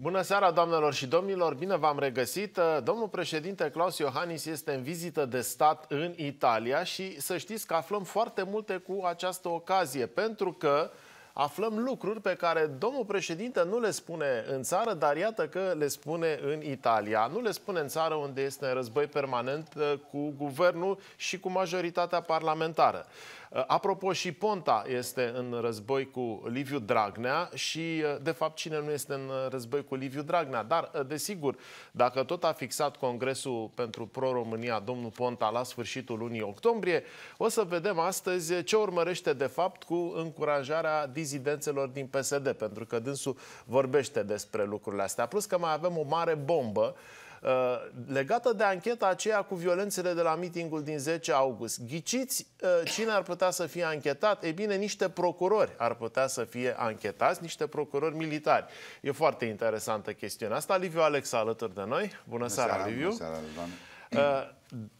Bună seara, doamnelor și domnilor! Bine v-am regăsit! Domnul președinte Klaus Iohannis este în vizită de stat în Italia și să știți că aflăm foarte multe cu această ocazie, pentru că aflăm lucruri pe care domnul președinte nu le spune în țară, dar iată că le spune în Italia. Nu le spune în țară unde este în război permanent cu guvernul și cu majoritatea parlamentară. Apropo, și Ponta este în război cu Liviu Dragnea și, de fapt, cine nu este în război cu Liviu Dragnea? Dar, desigur, dacă tot a fixat Congresul pentru Pro-România domnul Ponta la sfârșitul lunii octombrie, o să vedem astăzi ce urmărește, de fapt, cu încurajarea dizidențelor din PSD, pentru că dânsul vorbește despre lucrurile astea. Plus că mai avem o mare bombă legată de ancheta aceea cu violențele de la mitingul din 10 august. Ghiciți cine ar putea să fie anchetat? Ei bine, niște procurori ar putea să fie anchetați, niște procurori militari. E foarte interesantă chestiunea asta. Liviu Alex alături de noi. Bună seara, Liviu. Bună seara,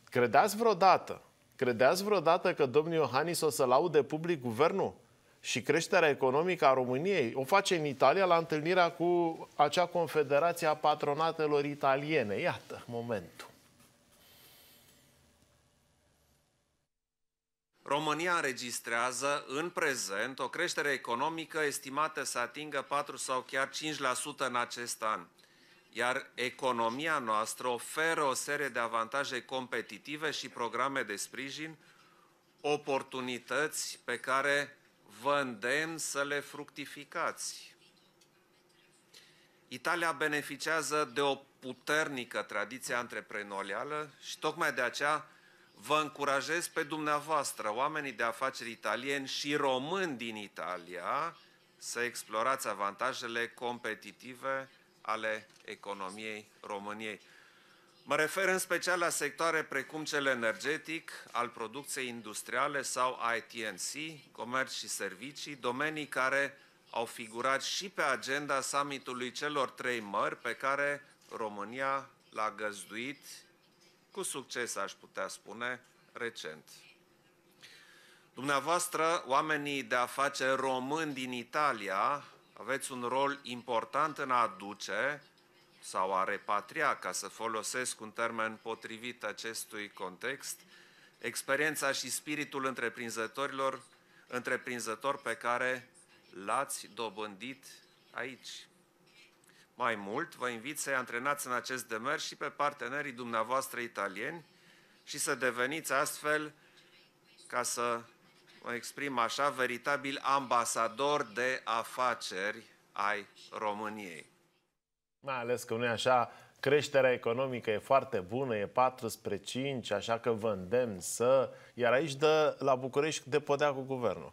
Credeați vreodată că domnul Iohannis o să laude public guvernul și creșterea economică a României? O face în Italia la întâlnirea cu acea confederație a patronatelor italiene. Iată momentul. România înregistrează în prezent o creștere economică estimată să atingă 4 sau chiar 5% în acest an. Iar economia noastră oferă o serie de avantaje competitive și programe de sprijin, oportunități pe care vă îndemn să le fructificați. Italia beneficiază de o puternică tradiție antreprenorială și tocmai de aceea vă încurajez pe dumneavoastră, oamenii de afaceri italieni și români din Italia, să explorați avantajele competitive ale economiei României. Mă refer în special la sectoare precum cel energetic, al producției industriale sau ITNC, comerț și servicii, domenii care au figurat și pe agenda summitului celor 3 mări pe care România l-a găzduit cu succes, aș putea spune, recent. Dumneavoastră, oamenii de afaceri români din Italia, aveți un rol important în a aduce sau a repatria, ca să folosesc un termen potrivit acestui context, experiența și spiritul întreprinzător pe care l-ați dobândit aici. Mai mult, vă invit să-i antrenați în acest demers și pe partenerii dumneavoastră italieni și să deveniți astfel, ca să mă exprim așa, veritabil ambasador de afaceri ai României. Mai ales că nu e așa, creșterea economică e foarte bună, e 4/5, așa că vă îndemn să... Iar aici la București de podea cu guvernul.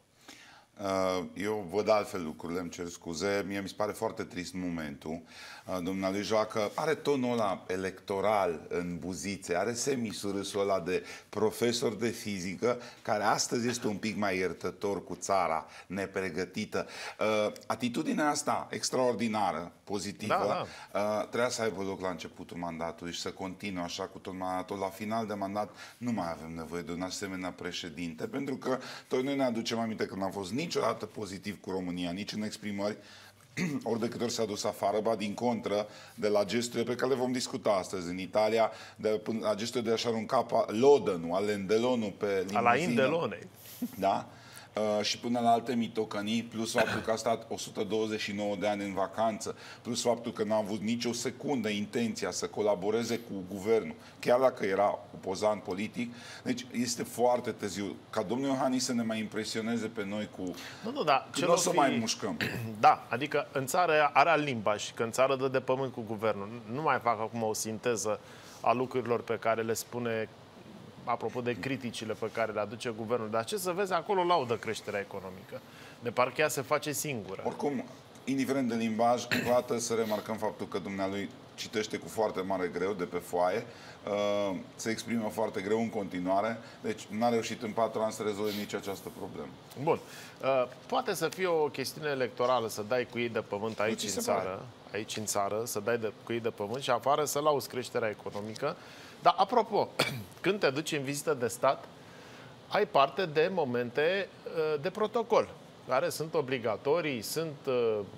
Eu văd altfel lucrurile, îmi cer scuze. Mie mi se pare foarte trist momentul. Dumnealui joacă, are tonul ăla electoral în buzițe, are semisurâsul ăla de profesor de fizică, care astăzi este un pic mai iertător cu țara nepregătită. Atitudinea asta extraordinară, pozitivă, trebuia să aibă loc la începutul mandatului și să continue așa cu tot mandatul. La final de mandat nu mai avem nevoie de un asemenea președinte, pentru că tot noi ne aducem aminte că n-am fost niciodată pozitiv cu România, nici în exprimări, ori de câte ori s-a dus afară, ba din contră, de la gesturile pe care le vom discuta astăzi în Italia, la gesturile de a-și arunca lodănul, alendelonul pe limuzină. La Indelone. Da? Și până la alte mitocănii, plus faptul că a stat 129 de ani în vacanță, plus faptul că n-a avut nicio secundă intenția să colaboreze cu guvernul, chiar dacă era opozant politic. Deci este foarte târziu ca domnul Iohannis să ne mai impresioneze pe noi cu... Nu o să mai mușcăm. Da, adică în țară are alt limbaj, că în țară dă de pământ cu guvernul. Nu mai fac acum o sinteză a lucrurilor pe care le spune, apropo de criticile pe care le aduce guvernul. Dar ce să vezi, acolo laudă creșterea economică. De parcă ea se face singură. Oricum, indiferent de limbaj, poate să remarcăm faptul că dumnealui citește cu foarte mare greu de pe foaie, se exprimă foarte greu în continuare, deci n-a reușit în 4 ani să rezolve nici această problemă. Bun. Poate să fie o chestiune electorală să dai cu ei de pământ aici în țară, să dai cu ei de pământ și afară să lauzi creșterea economică. Dar, apropo, când te duci în vizită de stat, ai parte de momente de protocol, care sunt obligatorii, sunt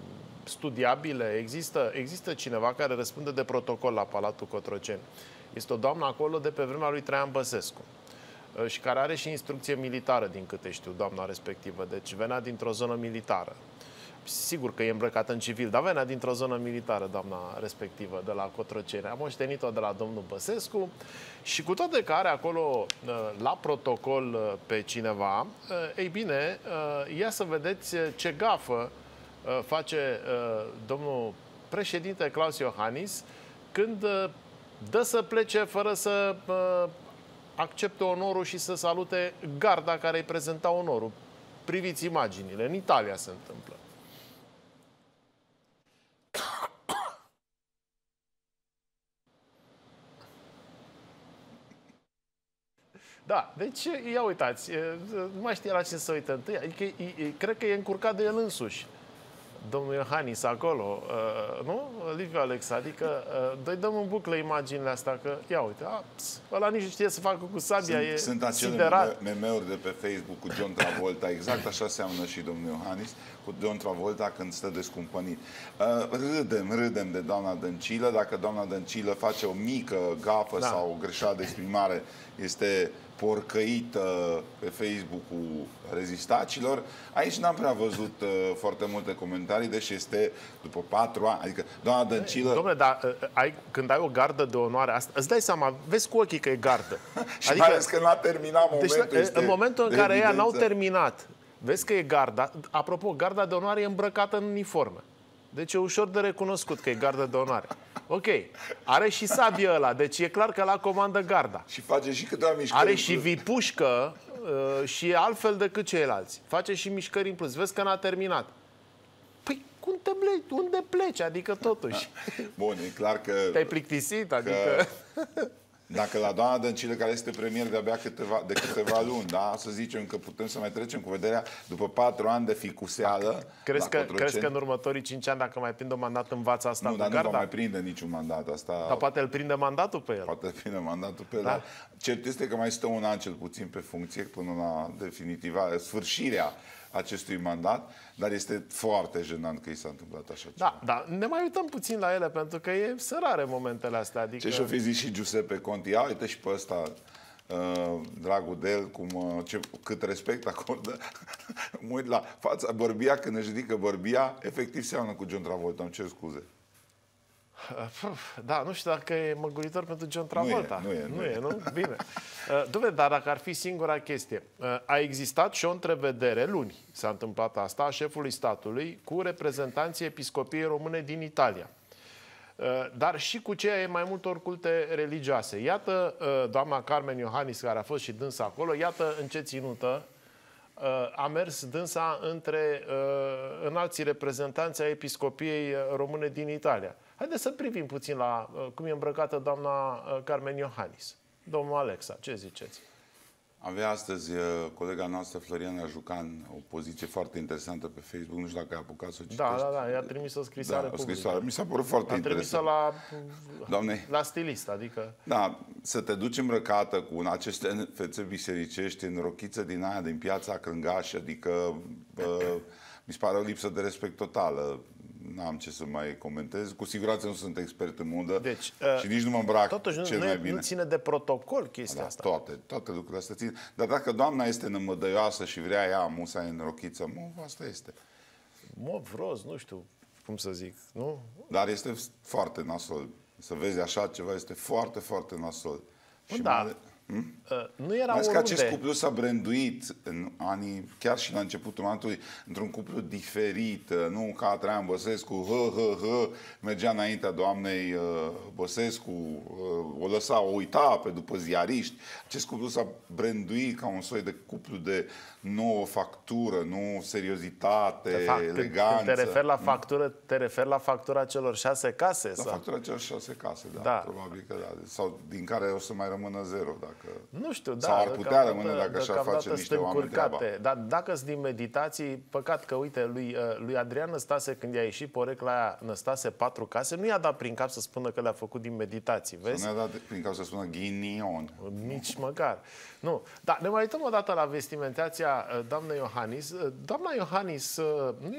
studiabile. Există cineva care răspunde de protocol la Palatul Cotroceni. Este o doamnă acolo de pe vremea lui Traian Băsescu și care are și instrucție militară, din câte știu, doamna respectivă. Deci venea dintr-o zonă militară. Sigur că e îmbrăcată în civil, dar venea dintr-o zonă militară, doamna respectivă, de la Cotroceni. Am moștenit-o de la domnul Băsescu și cu toate că are acolo la protocol pe cineva, ei bine, ia să vedeți ce gafă face domnul președinte Klaus Iohannis când dă să plece fără să accepte onorul și să salute garda care îi prezenta onorul. Priviți imaginile, în Italia se întâmplă. Da, deci ia uitați, nu mai știe la ce să uită întâi, adică cred că e încurcat de el însuși. Domnul Iohannis acolo, nu? Liviu Alexa, adică doi dăm în buclă imaginile astea, că ia uite, ăla nici nu știe să facă cu sabia, Sunt acele meme-uri de pe Facebook cu John Travolta, exact așa seamănă și domnul Iohannis, cu John Travolta când stă descumpănit. Râdem de doamna Dăncilă, dacă doamna Dăncilă face o mică gafă sau o greșeală de exprimare, este porcăită pe Facebook-ul rezistacilor. Aici n-am prea văzut foarte multe comentarii, deși este după 4 ani. Adică, doamna Dăncilă... Dom'le, dar când ai o gardă de onoare, asta, îți dai seama, vezi cu ochii că e gardă. Și adică, mai ales că n-a terminat momentul. Deci, în momentul în care ea n-au terminat, vezi că e garda. Apropo, garda de onoare e îmbrăcată în uniformă. Deci e ușor de recunoscut că e gardă de onoare. Ok. Are și sabie ăla, deci e clar că la comandă garda. Și face și câteva mișcări. Are și vipușcă și e altfel decât ceilalți. Face și mișcări în plus. Vezi că n-a terminat. Păi, unde pleci? Adică totuși. Bun, e clar că... Te-ai plictisit? Adică... Dacă la doamna Dăncilă, care este premier de-abia de câteva luni, da, să zicem că putem să mai trecem cu vederea după 4 ani de ficuseală. Crezi că în următorii 5 ani, dacă mai prinde un mandat, învață asta? Nu, dar nu va mai prinde niciun mandat. Asta... Dar poate îl prinde mandatul pe el. Poate îl prinde mandatul pe el. Da? Cert este că mai stă un an cel puțin pe funcție până la definitiva sfârșirea acestui mandat, dar este foarte jenant că i s-a întâmplat așa ceva. Da, ne mai uităm puțin la ele, pentru că e sărare momentele astea. Adică... Ce și-o fi zis și Giuseppe Conti? Ia uite și pe ăsta, dragul de el, cât respect acordă. Mă uit la fața bărbia, când își ridică bărbia, efectiv seamănă cu John Travolta, îmi cer scuze. Da, nu știu dacă e măguritor pentru John Travolta. Nu e. Bine. Dom'le, dar dacă ar fi singura chestie, a existat și o întrevedere, luni s-a întâmplat asta, a șefului statului cu reprezentanții Episcopiei Române din Italia. Dar și cu cei mai multor culte religioase. Iată doamna Carmen Iohannis, care a fost și dânsa acolo, iată în ce ținută a mers dânsa între înalții reprezentanți ai Episcopiei Române din Italia. Haideți să privim puțin la cum e îmbrăcată doamna Carmen Iohannis. Domnul Alexa, ce ziceți? Avea astăzi colega noastră, Floriana Jucan, o poziție foarte interesantă pe Facebook. Nu știu dacă ai apucat să o citești. Da, i-a trimis o scrisoare publică. Mi s-a părut foarte interesant. A trimis-o la stilist, adică... Da, să te duci îmbrăcată cu aceste fețe bisericești în rochiță din aia, din Piața Crângaș, adică mi se pare o lipsă de respect totală. N-am ce să mai comentez. Cu siguranță nu sunt expert în modă, deci, și nici nu mă îmbrac totuși cel mai bine. Nu ține de protocol chestia asta. Toate lucrurile astea țin. Dar dacă doamna este nămădăioasă și vrea ea musa în rochiță, asta este. Roz, nu știu cum să zic, nu? Dar este foarte nasol. Să vezi așa ceva este foarte, foarte nasol. Și nu era mai că acest cuplu s-a branduit în anii, chiar și la începutul mandatului, într-un cuplu diferit, nu ca Traian Băsescu, mergea înaintea doamnei Băsescu, o uita pe după ziariști. Acest cuplu s-a branduit ca un soi de cuplu de nouă factură, nu seriozitate, eleganță. Când te referi la factură, te referi la factura celor 6 case? La factura celor 6 case, da, probabil că da. Sau din care o să mai rămână zero, dacă... Nu știu, sau ar putea rămâne dacă așa face niște oameni treaba. Dar dacă sunt din meditații, păcat că, uite, lui Adrian Năstase, când i-a ieșit porecla aia, Năstase 4 case, nu i-a dat prin cap să spună că le-a făcut din meditații, vezi? Nu i-a dat prin cap să spună ghinion. Nici măcar. Nu. Dar ne mai uităm o dată la vestimentația doamnei Iohannis. Doamna Iohannis nu este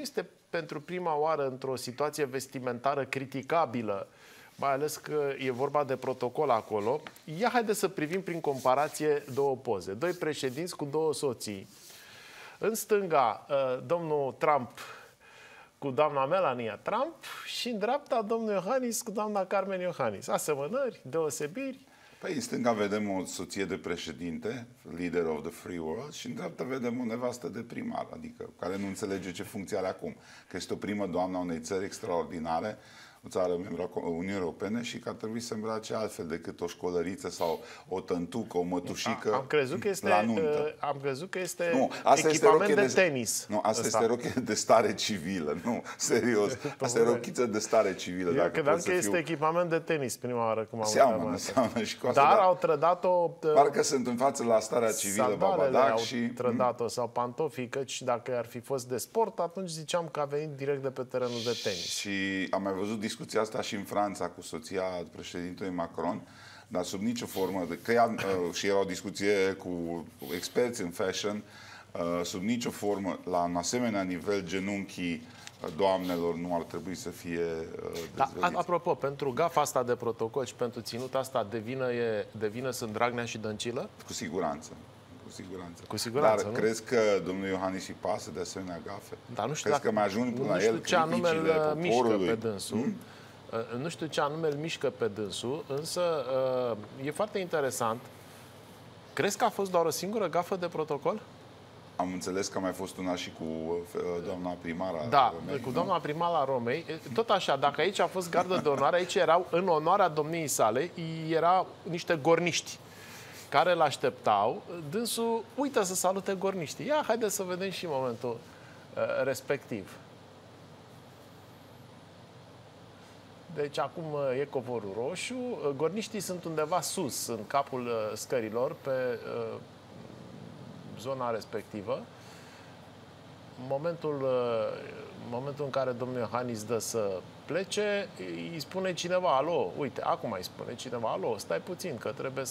pentru prima oară într-o situație vestimentară criticabilă, mai ales că e vorba de protocol acolo. Haideți să privim prin comparație două poze. Doi președinți cu două soții. În stânga, domnul Trump cu doamna Melania Trump și în dreapta domnul Iohannis cu doamna Carmen Iohannis. Asemănări, deosebiri. Păi în stânga vedem o soție de președinte, leader of the free world, și în dreapta vedem o nevastă de primar, adică care nu înțelege ce funcție are acum, că este o primă doamnă a unei țări extraordinare, o țară membra Uniunii Europene și că ar trebui să îmbrace altfel decât o școlăriță sau o tăntucă, o mătușică am crezut că este, la nuntă. Am crezut că este nu, asta echipament este de tenis. Nu, asta este rochie de stare civilă. Nu, serios. Asta e rochiță de stare civilă. Eu credeam că este echipament de tenis prima oară când am seamănă și cu asta. Dar au trădat-o... Parcă sunt în față la starea civilă Babadac și... trădat-o sau pantofii, căci dacă ar fi fost de sport, atunci ziceam că a venit direct de pe terenul de tenis. Și am mai văzut discuția asta și în Franța cu soția președintelui Macron, dar sub nicio formă, și era o discuție cu experți în fashion, sub nicio formă, la un asemenea nivel, genunchii doamnelor nu ar trebui să fie dezveliți. Apropo, pentru gafa asta de protocol și pentru ținuta asta, de vină sunt Dragnea și Dăncilă? Cu siguranță. Cu siguranță. Cu siguranță, dar nu? crezi că domnul Iohannis îi pasă de asemenea gafe? Dar nu știu crezi că mai ajung până la el ce anume îl mișcă pe dânsul. Nu știu ce anume îl mișcă pe dânsul, însă e foarte interesant. Crezi că a fost doar o singură gafă de protocol? Am înțeles că a mai fost una și cu doamna primară da, Romei, cu doamna primară Romei. Tot așa, dacă aici a fost gardă de onoare, aici erau, în onoarea domniei sale, erau niște gorniști care îl așteptau. Dânsul uită să salute gorniștii. Haideți să vedem și momentul respectiv. Deci acum e covorul roșu. Gorniștii sunt undeva sus, în capul scărilor, pe zona respectivă. Momentul în care domnul Iohannis dă să plece, îi spune cineva, alo, uite, acum îi spune cineva, alo, stai puțin, că trebuie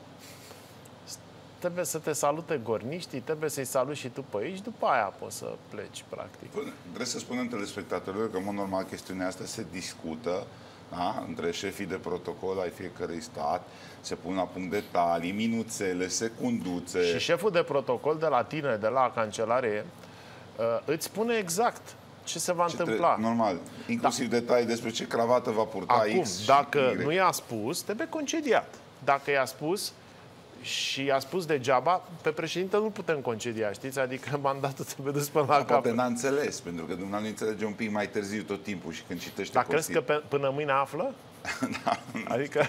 să te salute gorniștii, trebuie să-i saluți și tu pe aici, după aia poți să pleci, practic. Trebuie să spunem telespectatorilor că, în mod normal, chestiunea asta se discută, da? Între șefii de protocol ai fiecărui stat, se pun la punct detalii, minuțele, secunduțe. Și șeful de protocol de la tine, de la cancelarie, îți spune exact ce se va întâmpla. Normal, inclusiv detalii despre ce cravată va purta acum, X. Dacă nu i-a spus, trebuie concediat. Dacă i-a spus și i-a spus degeaba, pe președinte nu putem concedia, știți? Adică mandatul trebuie dus până la capăt. Poate n-a înțeles, pentru că dumneavoastră înțelege un pic mai târziu tot timpul și când citește. Dar crezi că până mâine află? Da, adică...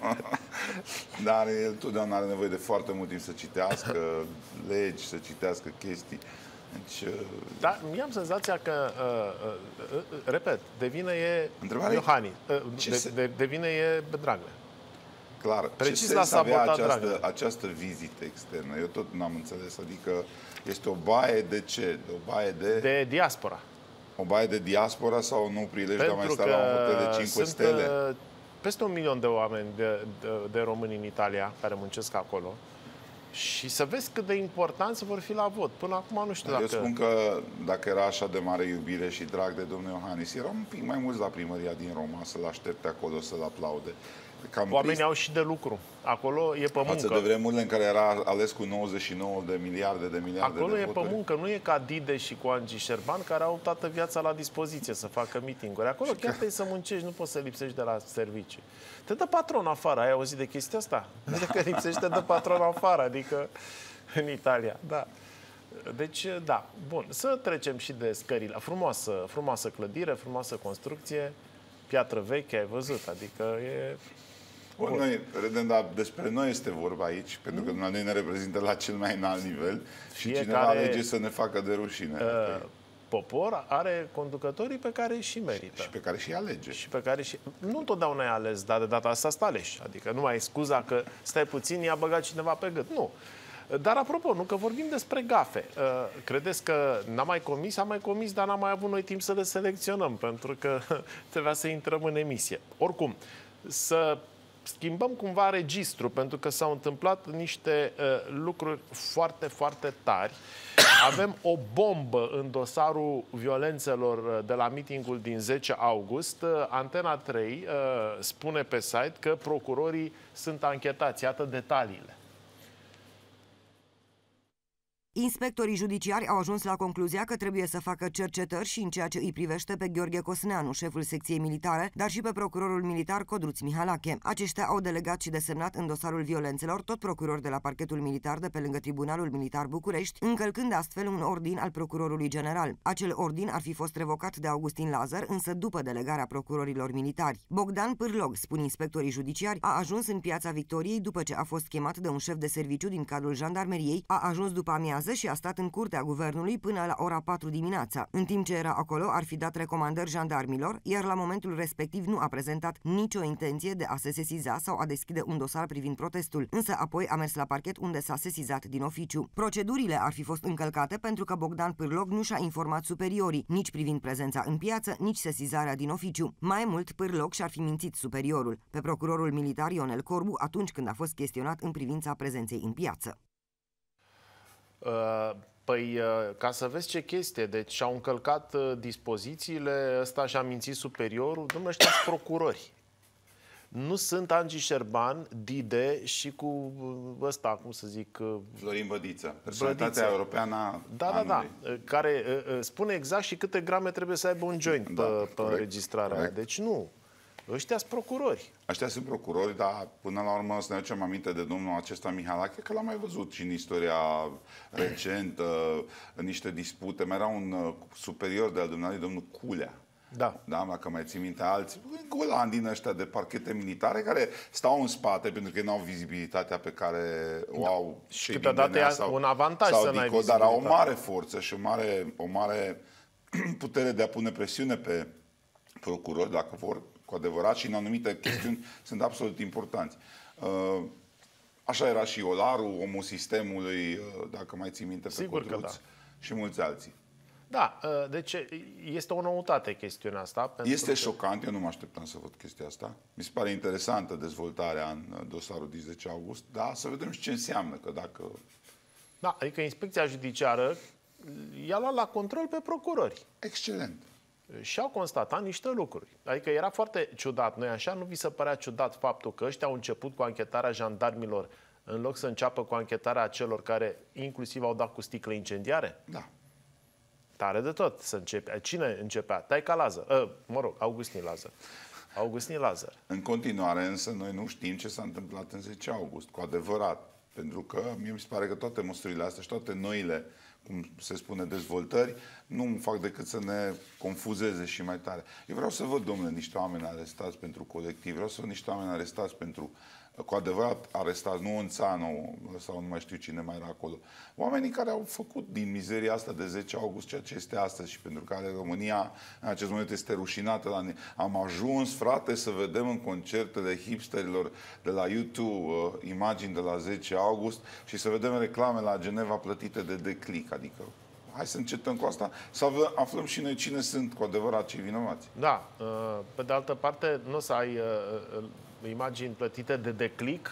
Dar el totdeauna are nevoie de foarte mult timp să citească legi, să citească chestii. Deci, da, mi-am senzația că, repet, de vină e Iohannis, de vină e Dragnea. Clar. Precis ce la sens avea sabotat această vizită externă? Eu tot n-am înțeles. Adică este o baie de ce? O baie de diaspora. O baie de diaspora sau un prilej de a mai sta la un hotel de 5 stele? Peste 1 milion de oameni de români în Italia care muncesc acolo. Și să vezi cât de importanți vor fi la vot. Până acum nu știu dacă... Eu spun că dacă era așa de mare iubire și drag de domnul Iohannis, erau un pic mai mulți la primăria din Roma să-l aștepte acolo, să-l aplaude. Oamenii au și de lucru. Acolo e pe muncă. Față de vremurile în care era ales cu 99 de miliarde de Acolo de e voturi. pe muncă. Nu e ca Dide și cu Angi Șerban, care au toată viața la dispoziție să facă meeting-uri. Acolo chiar trebuie să muncești, nu poți să lipsești de la servicii. Te dă patron afară. Ai auzit de chestia asta? Dacă lipsești, te dă patron afară. Adică în Italia. Da. Deci, da. Bun. Să trecem și de scările. Frumoasă clădire, frumoasă construcție, piatră veche, ai văzut. Adică e... Bun, noi redem, dar despre noi este vorba aici, pentru că noi ne reprezintă la cel mai înalt nivel și cineva alege să ne facă de rușine. Popor are conducătorii pe care îi și merită. Și pe care și alege. Și pe care și... Nu întotdeauna e ales, dar de data asta stă aleși. Adică nu mai e scuza că stai puțin, i-a băgat cineva pe gât. Nu. Dar apropo, nu că vorbim despre gafe. Credeți că n-am mai comis? Am mai comis, dar n-am mai avut noi timp să le selecționăm, pentru că trebuia să intrăm în emisie. Oricum, să schimbăm cumva registru, pentru că s-au întâmplat niște lucruri foarte, foarte tari. Avem o bombă în dosarul violențelor de la mitingul din 10 august. Antena 3 spune pe site că procurorii sunt anchetați. Iată detaliile. Inspectorii judiciari au ajuns la concluzia că trebuie să facă cercetări și în ceea ce îi privește pe Gheorghe Cosneanu, șeful secției militare, dar și pe procurorul militar Codruț Mihalache. Aceștia au delegat și desemnat în dosarul violențelor tot procurori de la parchetul militar de pe lângă Tribunalul Militar București, încălcând astfel un ordin al procurorului general. Acel ordin ar fi fost revocat de Augustin Lazar, însă după delegarea procurorilor militari. Bogdan Pârlog, spun inspectorii judiciari, a ajuns în Piața Victoriei după ce a fost chemat de un șef de serviciu din cadrul jandarmeriei, a ajuns după amiază și a stat în curtea guvernului până la ora 4 dimineața. În timp ce era acolo, ar fi dat recomandări jandarmilor, iar la momentul respectiv nu a prezentat nicio intenție de a se sesiza sau a deschide un dosar privind protestul, însă apoi a mers la parchet unde s-a sesizat din oficiu. Procedurile ar fi fost încălcate pentru că Bogdan Pârlog nu și-a informat superiorii, nici privind prezența în piață, nici sesizarea din oficiu. Mai mult, Pârlog și-ar fi mințit superiorul, pe procurorul militar Ionel Corbu, atunci când a fost chestionat în privința prezenței în piață. Păi, ca să vezi ce chestie, deci și-au încălcat dispozițiile, ăsta și-a mințit superiorul, dom'le, ăștia sunt procurori. Nu sunt Angi Șerban, Dide și cu ăsta, cum să zic... Florin Bădiță, personalitatea europeană a anului. Care spune exact și câte grame trebuie să aibă un joint pe înregistrarea. Deci nu. Ăștia sunt procurori. Ăștia sunt procurori, dar până la urmă să ne aducem aminte de domnul acesta Mihalache, că l-am mai văzut și în istoria recentă, în niște dispute. Mai era un superior de al dumneavoastră, domnul Culea. Da. Da, dacă mai ții minte alții, golani din ăștia de parchete militare care stau în spate pentru că nu au vizibilitatea pe care o au și câteodată e un avantaj să n-ai vizibilitate. Dar au o mare forță și o mare putere de a pune presiune pe procurori, dacă vor cu adevărat, și în anumite chestiuni sunt absolut importanți. Așa era și Olaru, omul sistemului, dacă mai ții minte, pe Codruț, și mulți alții. Da, deci este o noutate chestiunea asta. Este șocant, eu nu mă așteptam să văd chestia asta. Mi se pare interesantă dezvoltarea în dosarul din 10 august, dar să vedem și ce înseamnă, că dacă... Da, adică inspecția judiciară i-a luat la control pe procurori. Excelent. Și au constatat niște lucruri. Adică era foarte ciudat. Nu-i așa? Nu vi se părea ciudat faptul că ăștia au început cu anchetarea jandarmilor în loc să înceapă cu anchetarea celor care inclusiv au dat cu sticle incendiare? Da. Tare de tot să începe. Cine începea? Taica Lazar. Augustin Lazar. Augustin Lazar. În continuare, însă, noi nu știm ce s-a întâmplat în 10 august, cu adevărat. Pentru că mie mi se pare că toate măsurile astea și toate noile, cum se spune, dezvoltări, nu fac decât să ne confuzeze și mai tare. Eu vreau să văd, domnule, niște oameni arestați pentru colectiv, vreau să văd niște oameni arestați pentru, cu adevărat arestați, nu Onțanu sau nu mai știu cine mai era acolo. Oamenii care au făcut din mizeria asta de 10 august ceea ce este astăzi și pentru care România în acest moment este rușinată. Am ajuns, frate, să vedem în concertele hipsterilor de la YouTube imagini de la 10 august și să vedem reclame la Geneva plătite de Declic. Adică hai să încetăm cu asta, să aflăm și noi cine sunt cu adevărat cei vinovați. Da, pe de altă parte nu o să ai imagini plătite de Declic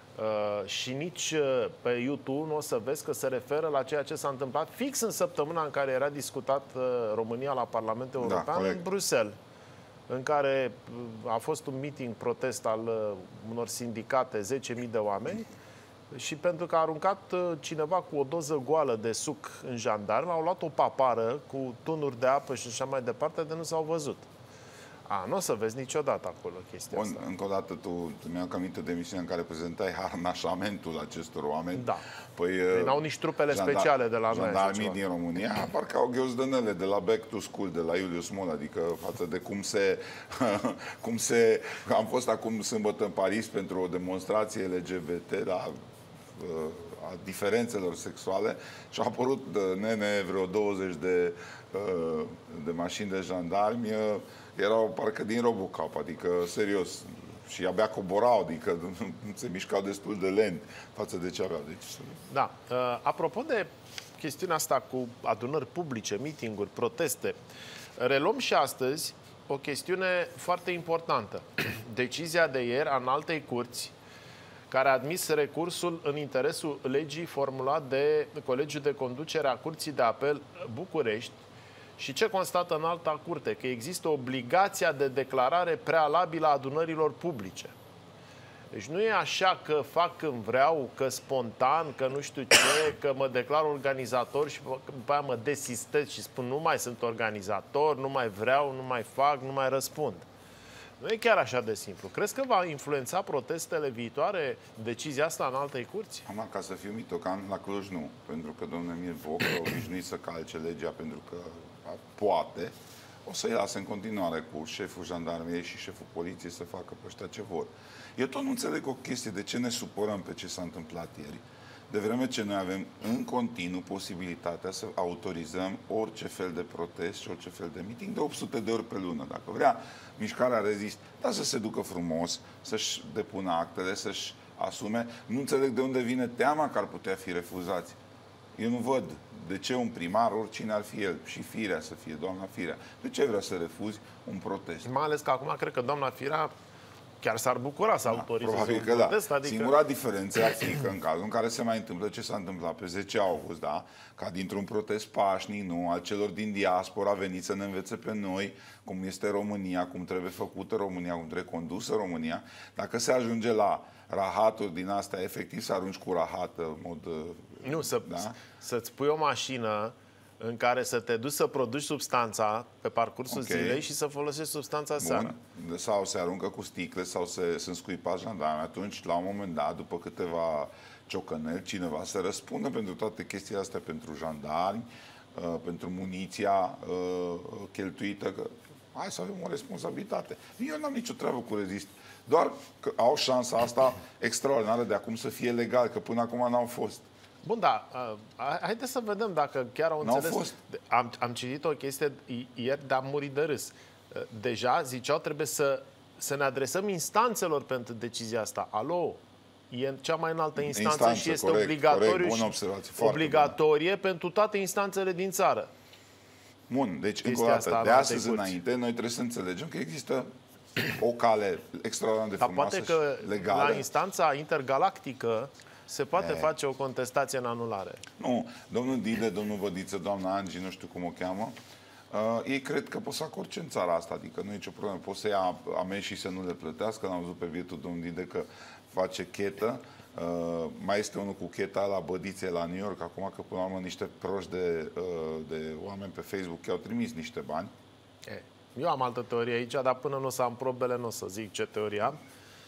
și nici pe YouTube nu o să vezi că se referă la ceea ce s-a întâmplat fix în săptămâna în care era discutat România la Parlamentul European, în Bruxelles, în care a fost un meeting protest al unor sindicate, 10.000 de oameni, și pentru că a aruncat cineva cu o doză goală de suc în jandarmi, au luat o papară cu tunuri de apă și așa mai departe, de nu s-au văzut. Nu o să vezi niciodată acolo chestia asta. Încă o dată, tu mi-am aminte de emisiunea în care prezentai harnașamentul acestor oameni. Da. Păi n-au nici trupele speciale de la noi. Jandarmii din România, parcă au ghiozdănele de la Back to School, de la Iulius Mol, adică față de cum se... Am fost acum sâmbătă în Paris pentru o demonstrație LGBT, a diferențelor sexuale și au apărut nene vreo 20 de mașini de jandarmi, erau parcă din Robocop, adică serios, și abia coborau, adică se mișcau destul de lent față de ce aveau. Deci... Da. Apropo de chestiunea asta cu adunări publice, meeting-uri, proteste, reluăm și astăzi o chestiune foarte importantă. Decizia de ieri a Înaltei Curți, care a admis recursul în interesul legii formulat de Colegiul de Conducere a Curții de Apel București. Și ce constată Înalta Curte? Că există obligația de declarare prealabilă a adunărilor publice. Deci nu e așa că fac când vreau, că spontan, că nu știu ce, că mă declar organizator și după aia mă desistez și spun nu mai sunt organizator, nu mai vreau, nu mai fac, nu mai răspund. Nu e chiar așa de simplu. Crezi că va influența protestele viitoare decizia asta în Altei Curți? Am ca să fiu mitocan, la Cluj nu. Pentru că domnul Emil Boc a obișnuit să calce legea pentru că poate. O să-i lase în continuare cu șeful jandarmeriei și șeful poliției să facă pe ăștia ce vor. Eu tot nu înțeleg o chestie de ce ne supărăm pe ce s-a întâmplat ieri. De vreme ce noi avem în continuu posibilitatea să autorizăm orice fel de protest și orice fel de meeting de 800 de ori pe lună. Dacă vrea mișcarea Rezist, dar să se ducă frumos, să-și depună actele, să-și asume. Nu înțeleg de unde vine teama că ar putea fi refuzați. Eu nu văd de ce un primar, oricine ar fi el, și Firea să fie, doamna Firea, de ce vrea să refuzi un protest? Mai ales că acum cred că doamna Firea chiar s-ar bucura să autorizeze probabil că un protest. Da. Adică... Singura diferență ar fi că în cazul în care se mai întâmplă ce s-a întâmplat pe 10 august, da? Ca dintr-un protest pașnic, nu, al celor din diaspora veniți să ne învețe pe noi cum este România, cum trebuie făcută România, cum trebuie condusă România, dacă se ajunge la rahaturi din astea, efectiv să arunci cu rahat în mod... Nu, da? să-ți pui o mașină în care să te duci să produci substanța pe parcursul zilei și să folosești substanța seara. Sau se aruncă cu sticle sau sunt scuipați jandarmi. Atunci, la un moment dat, după câteva ciocăneli, cineva să răspundă pentru toate chestiile astea, pentru jandarmi, pentru muniția cheltuită. Hai să avem o responsabilitate. Eu n-am nicio treabă cu Rezist. Doar că au șansa asta extraordinară de acum să fie legal, că până acum n-au fost. Bun, da, haideți să vedem dacă chiar au înțeles. Am citit o chestie ieri de a muri de râs. Deja ziceau trebuie să ne adresăm instanțelor pentru decizia asta. Alo, e cea mai înaltă instanță și este obligatorie pentru toate instanțele din țară. Bun, deci încă o dată, de astăzi înainte, noi trebuie să înțelegem că există o cale extraordinar de frumoasă și legală. Poate că la instanța intergalactică se poate face o contestație în anulare. Nu, domnul Dide, domnul Vădiță, doamna Angi, nu știu cum o cheamă, ei cred că pot să facă orice în țara asta, adică nu e nicio problemă. Pot să ia amenzi și să nu le plătească. L-am văzut pe bietul domnul Dide că face chetă. Mai este unul cu cheta la Bădițe la New York, acum că până la urmă niște proști de oameni pe Facebook i-au trimis niște bani. Eu am altă teorie aici, dar până nu o să am probele, nu o să zic ce teorie am.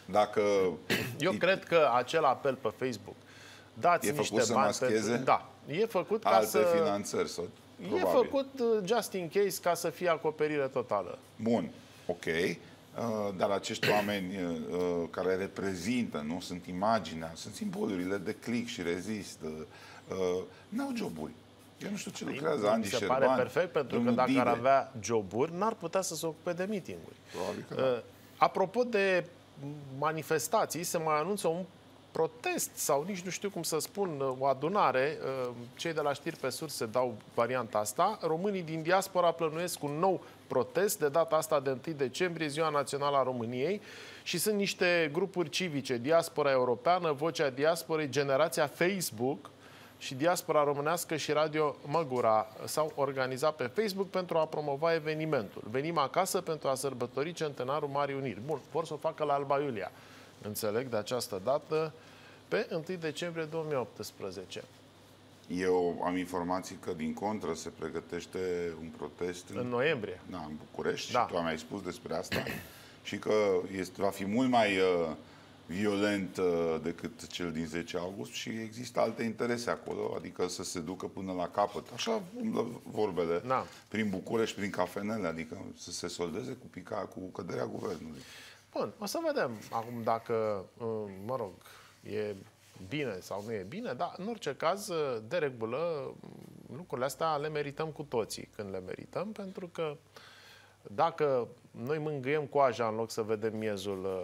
Eu cred că acel apel pe Facebook, dați niște bani pentru... Da, e făcut ca alte finanțări sau probabil. E făcut just in case ca să fie acoperire totală. Bun, ok. Dar acești oameni care reprezintă, nu sunt imaginea, sunt simbolurile de click și Rezist, n-au joburi. Eu nu știu ce lucrează Andy Șerban. Se pare perfect, pentru că dacă ar avea joburi, n-ar putea să se ocupe de meeting-uri. Probabil că da. Apropo de manifestații, se mai anunță un protest sau nici nu știu cum să spun, o adunare. Cei de la Știri pe Surse dau varianta asta. Românii din diaspora plănuiesc un nou protest, de data asta de 1 decembrie, Ziua Națională a României, și sunt niște grupuri civice, Diaspora Europeană, Vocea Diasporei, Generația Facebook și Diaspora Românească și Radio Măgura s-au organizat pe Facebook pentru a promova evenimentul. Venim acasă pentru a sărbători centenarul Marii Uniri. Bun, vor să o facă la Alba Iulia. Înțeleg de această dată pe 1 decembrie 2018. Eu am informații că, din contră, se pregătește un protest în noiembrie. Da, în București. Da. Și tu mi-ai spus despre asta. Și că va fi mult mai violent decât cel din 10 august și există alte interese acolo, adică să se ducă până la capăt. Așa vorbele, da, prin București, prin cafenele, adică să se soldeze cu căderea guvernului. Bun, o să vedem acum dacă, mă rog, e bine sau nu e bine, dar în orice caz, de regulă, lucrurile astea le merităm cu toții când le merităm, pentru că dacă noi mângâiem coaja în loc să vedem miezul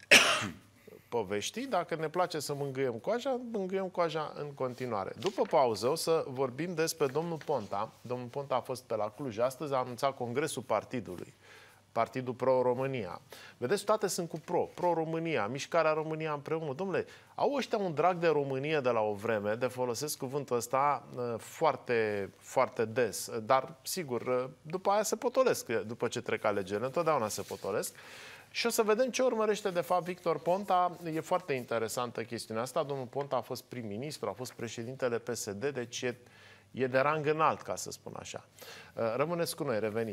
poveștii, dacă ne place să mângâiem coaja în continuare. După pauză o să vorbim despre domnul Ponta. Domnul Ponta a fost pe la Cluj astăzi, a anunțat congresul partidului Partidul Pro-România. Vedeți, toate sunt cu Pro-România, Mișcarea România împreună. Dom'le, au ăștia un drag de Românie de la o vreme, de folosesc cuvântul ăsta foarte, foarte des. Dar, sigur, după aia se potolesc, după ce trec alegerile, întotdeauna se potolesc. Și o să vedem ce urmărește, de fapt, Victor Ponta. E foarte interesantă chestiunea asta. Domnul Ponta a fost prim-ministru, a fost președintele PSD, deci e de rang înalt, ca să spun așa. Rămâneți cu noi, revenim.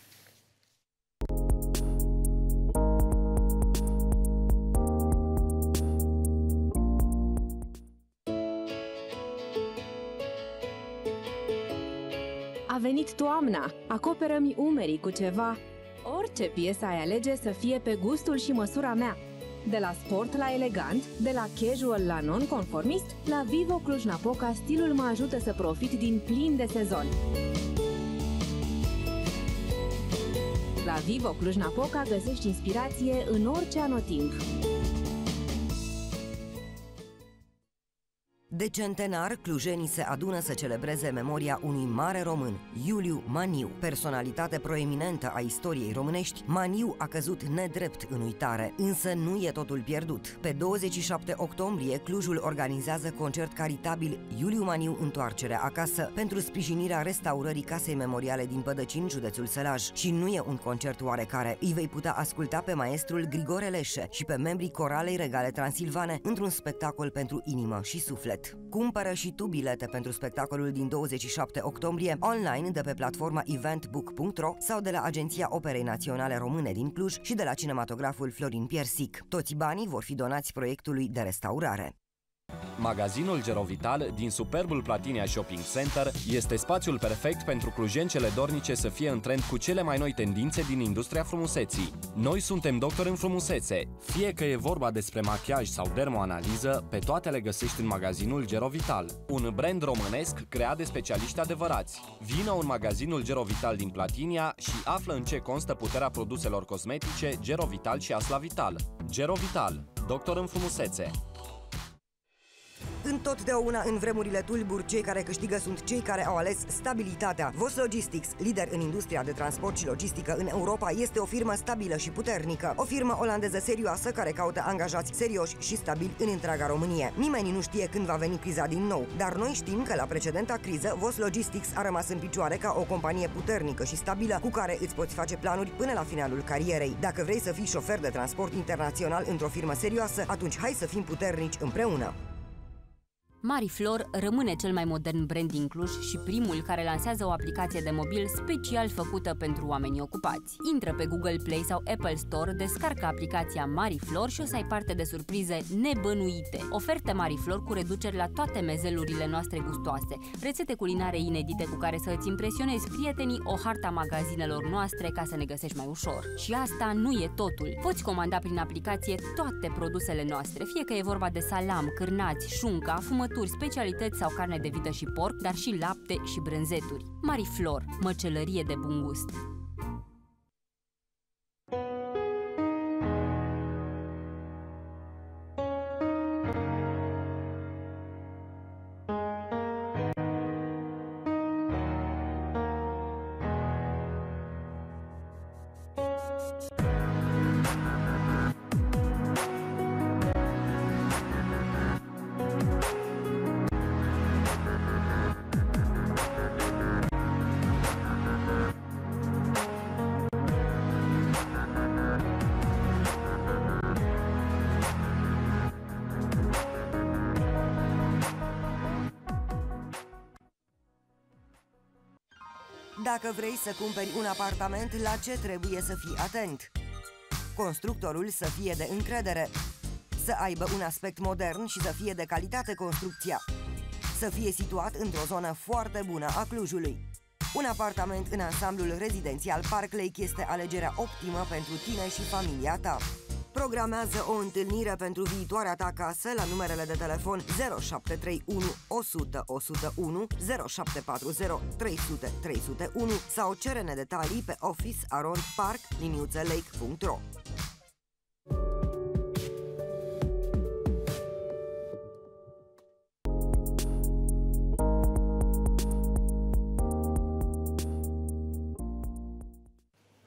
A venit toamna, acoperă-mi umerii cu ceva. Orice piesă ai alege să fie pe gustul și măsura mea. De la sport la elegant, de la casual la non-conformist, la Vivo Cluj-Napoca stilul mă ajută să profit din plin de sezon. La Vivo Cluj-Napoca găsești inspirație în orice anotimp. De centenar, clujenii se adună să celebreze memoria unui mare român, Iuliu Maniu. Personalitate proeminentă a istoriei românești, Maniu a căzut nedrept în uitare, însă nu e totul pierdut. Pe 27 octombrie, Clujul organizează concert caritabil Iuliu Maniu Întoarcerea acasă pentru sprijinirea restaurării Casei Memoriale din Pădăcini, județul Sălaj. Și nu e un concert oarecare. Îi vei putea asculta pe maestrul Grigore Leșe și pe membrii Coralei Regale Transilvane într-un spectacol pentru inimă și suflet. Cumpără și tu bilete pentru spectacolul din 27 octombrie online de pe platforma eventbook.ro sau de la Agenția Operei Naționale Române din Cluj și de la cinematograful Florin Piersic. Toți banii vor fi donați proiectului de restaurare. Magazinul Gerovital din superbul Platinia Shopping Center este spațiul perfect pentru clujencele dornice să fie în trend cu cele mai noi tendințe din industria frumuseții. Noi suntem doctori în frumusețe. Fie că e vorba despre machiaj sau dermoanaliză, pe toate le găsești în magazinul Gerovital, un brand românesc creat de specialiști adevărați. Vino în magazinul Gerovital din Platinia și află în ce constă puterea produselor cosmetice Gerovital și Aslavital. Gerovital, doctor în frumusețe. Întotdeauna în vremurile tulburi, cei care câștigă sunt cei care au ales stabilitatea. Vos Logistics, lider în industria de transport și logistică în Europa, este o firmă stabilă și puternică. O firmă olandeză serioasă care caută angajați serioși și stabili în întreaga Românie. Nimeni nu știe când va veni criza din nou, dar noi știm că la precedenta criză Vos Logistics a rămas în picioare ca o companie puternică și stabilă cu care îți poți face planuri până la finalul carierei. Dacă vrei să fii șofer de transport internațional într-o firmă serioasă, atunci hai să fim puternici împreună. Mariflor rămâne cel mai modern brand din Cluj și primul care lansează o aplicație de mobil special făcută pentru oamenii ocupați. Intră pe Google Play sau Apple Store, descarcă aplicația Mariflor și o să ai parte de surprize nebănuite. Oferte Mariflor cu reduceri la toate mezelurile noastre gustoase, rețete culinare inedite cu care să îți impresionezi prietenii, o harta magazinelor noastre ca să ne găsești mai ușor. Și asta nu e totul. Poți comanda prin aplicație toate produsele noastre, fie că e vorba de salam, cârnați, șunca, fumături, specialități sau carne de vită și porc, dar și lapte și brânzeturi. Mariflor, măcelărie de bun gust. Dacă vrei să cumperi un apartament, la ce trebuie să fii atent? Constructorul să fie de încredere, să aibă un aspect modern și să fie de calitate construcția, să fie situat într-o zonă foarte bună a Clujului. Un apartament în ansamblul rezidențial Park Lake este alegerea optimă pentru tine și familia ta. Programează o întâlnire pentru viitoarea ta casă la numerele de telefon 0731 100 101, 0740 300 301 sau cere-ne detalii pe office@park-lake.ro.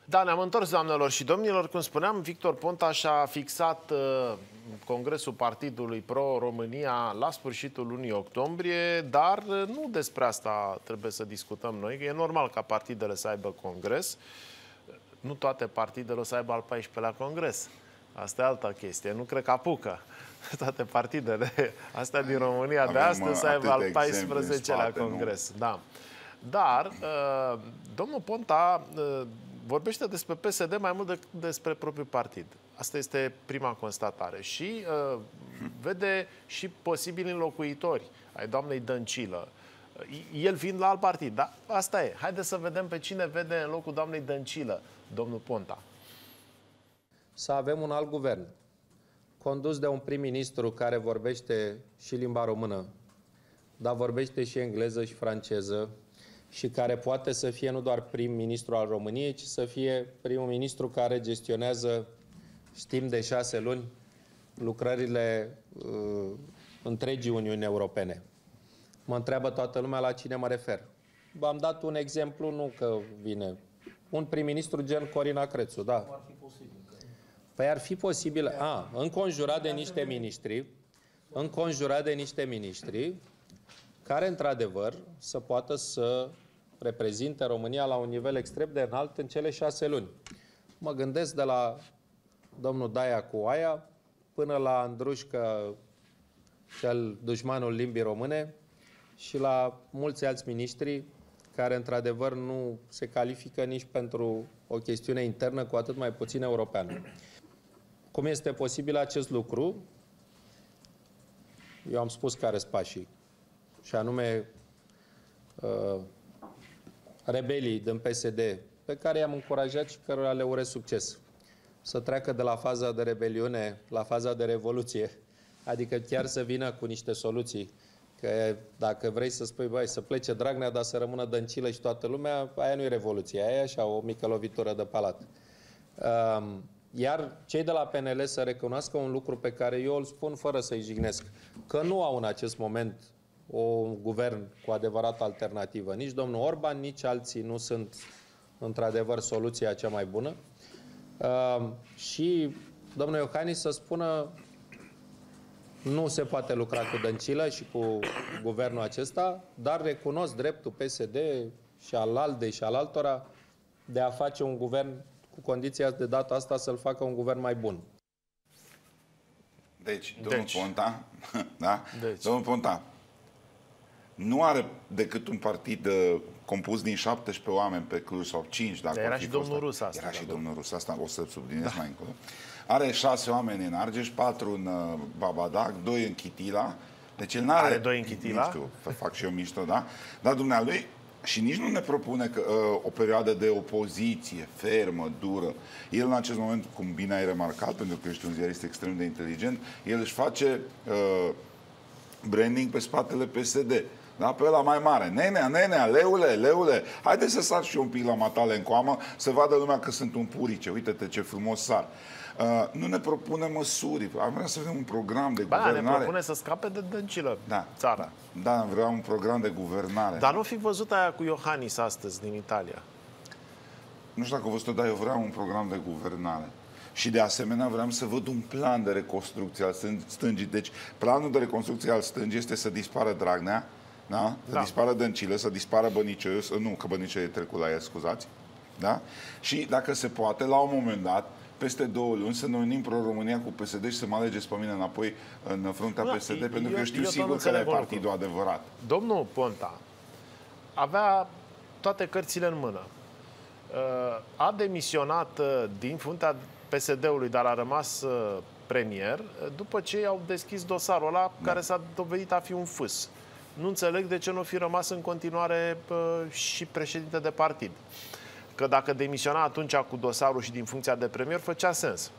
Da, ne-am întors, doamnelor și domnilor. Cum spuneam, Victor Ponta și-a fixat Congresul Partidului Pro-România la sfârșitul lunii octombrie, dar nu despre asta trebuie să discutăm noi. E normal ca partidele să aibă congres. Nu toate partidele o să aibă al 14-lea congres. Asta e alta chestie. Nu cred că apucă toate partidele astea din România de astăzi să aibă al 14-lea congres. Da. Dar domnul Ponta vorbește despre PSD mai mult decât despre propriul partid. Asta este prima constatare. Și vede și posibili înlocuitori ai doamnei Dăncilă. El fiind la alt partid. Dar asta e. Haideți să vedem pe cine vede în locul doamnei Dăncilă, domnul Ponta. Să avem un alt guvern, condus de un prim-ministru care vorbește și limba română, dar vorbește și engleză și franceză, și care poate să fie nu doar prim-ministru al României, ci să fie primul ministru care gestionează, timp de 6 luni, lucrările întregii Uniuni Europene. Mă întreabă toată lumea la cine mă refer. V-am dat un exemplu, nu că vine. Un prim-ministru gen Corina Crețu, da. Ar fi posibil. Păi ar fi posibil, înconjurat de niște miniștri, care, într-adevăr, să poată să reprezinte România la un nivel extrem de înalt în cele 6 luni. Mă gândesc de la domnul Daia cu Oaia până la Andrușcă, cel dușmanul limbii române, și la mulți alți miniștri care, într-adevăr, nu se califică nici pentru o chestiune internă, cu atât mai puțin europeană. Cum este posibil acest lucru? Eu am spus care sunt pașii. Și anume rebelii din PSD, pe care i-am încurajat și cărora le urez succes. Să treacă de la faza de rebeliune la faza de revoluție. Adică chiar să vină cu niște soluții. Că dacă vrei să spui, băi, să plece Dragnea, dar să rămână Dăncilă și toată lumea, aia nu e revoluție, aia e așa o mică lovitură de palat. Iar cei de la PNL să recunoască un lucru pe care eu îl spun fără să-i jignesc, că nu au în acest moment un guvern cu adevărat alternativă. Nici domnul Orban, nici alții nu sunt într-adevăr soluția cea mai bună. Și domnul Iohannis să spună nu se poate lucra cu Dăncilă și cu guvernul acesta, dar recunosc dreptul PSD și al ALDE și al altora de a face un guvern cu condiția de data asta să-l facă un guvern mai bun. Deci, domnul Ponta, da? Domnul Ponta nu are decât un partid compus din 17 oameni pe Cluj, sau 5, dacă era și domnul Rus asta. Era și domnul Rus, asta o să subliniez mai încolo. Are 6 oameni în Argeș, 4 în Babadac, 2 în Chitila. Deci el n-are... Are 2 în Chitila? Nu știu, fac și eu mișto, da? Dar dumnealui și nici nu ne propune o perioadă de opoziție fermă, dură. El în acest moment, cum bine ai remarcat, pentru că ești un ziarist extrem de inteligent, el își face branding pe spatele PSD. Da? Pe ăla mai mare. Nenea, leule, haide să sar și eu un pic la matale în coamă, să vadă lumea că sunt un purice. Uite-te ce frumos sar. Nu ne propune măsuri. Am vrea să avem un program de guvernare. Ne propune să scape de Dăncilă țara. Da, vreau un program de guvernare. Dar nu fi văzut aia cu Iohannis astăzi din Italia. Nu știu dacă văzut, dar eu vreau un program de guvernare. Și de asemenea vreau să văd un plan de reconstrucție al stângii. Deci planul de reconstrucție al stângii este să dispară Dragnea, da? Să dispară Dăncilă, să dispară Băniceu, nu, că Băniceu e trecut la el, scuzați. Da? Și dacă se poate, la un moment dat, peste 2 luni, să ne unim Pro-România cu PSD și să mă alegeți pe mine înapoi în fruntea PSD, pentru că eu știu sigur că e partidul adevărat. Domnul Ponta avea toate cărțile în mână. A demisionat din fruntea PSD-ului, dar a rămas premier, după ce au deschis dosarul ăla care s-a dovedit a fi un fâs. Nu înțeleg de ce nu fi rămas în continuare și președinte de partid. Că dacă demisiona atunci cu dosarul și din funcția de premier, făcea sens.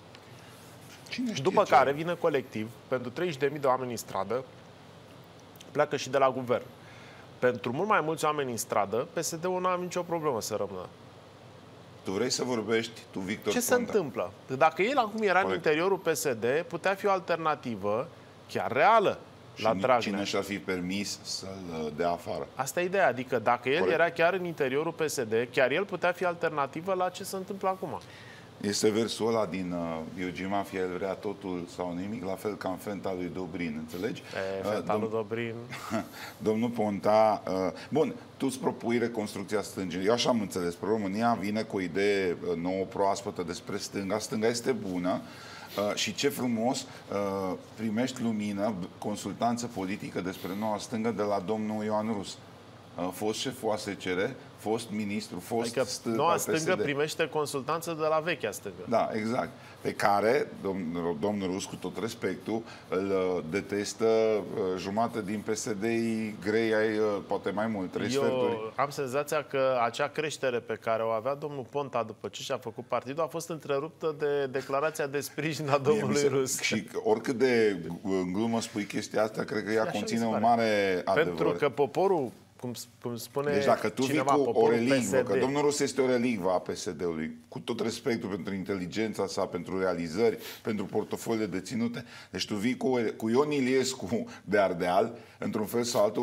După care vine colectiv, pentru 30.000 de oameni în stradă, pleacă și de la guvern. Pentru mult mai mulți oameni în stradă, PSD-ul nu are nicio problemă să rămână. Tu vrei să vorbești, tu, Victor Ce se întâmplă? Dacă el acum era în interiorul PSD, putea fi o alternativă chiar reală la Dragnea. Cine și-ar fi permis să-l dea afară? Asta e ideea, adică dacă el Corect. era chiar în interiorul PSD, chiar el putea fi alternativă la ce se întâmplă acum. Este versul ăla din Biogii Mafia, el vrea totul sau nimic, la fel ca în Fenta lui Dobrin, înțelegi? Fenta lui Dobrin. Domnul Ponta, bun, tu îți propui reconstrucția stângii. Eu așa am înțeles, România vine cu o idee nouă, proaspătă despre stânga. Stânga este bună. Și ce frumos, primești lumină, consultanță politică despre noua stângă de la domnul Ioan Rus. Fost șeful ASCR, fost ministru, fost noua stângă primește consultanță de la vechea stângă. Da, exact. Pe care domnul Rus, cu tot respectul, îl detestă jumate din PSD-i grei, poate mai mult, 3 sferturi. Eu am senzația că acea creștere pe care o avea domnul Ponta după ce și-a făcut partidul a fost întreruptă de declarația de sprijin a domnului Rus. Și oricât de în glumă spui chestia asta, cred că ea conține un mare adevăr. Pentru că poporul, cum spune deci dacă tu cineva, vii cu o relicvă, PSD, că domnul Rus este o relicvă a PSD-ului, cu tot respectul pentru inteligența sa, pentru realizări, pentru portofoliile deținute, deci tu vii cu Ion Iliescu de Ardeal, într-un fel sau altul,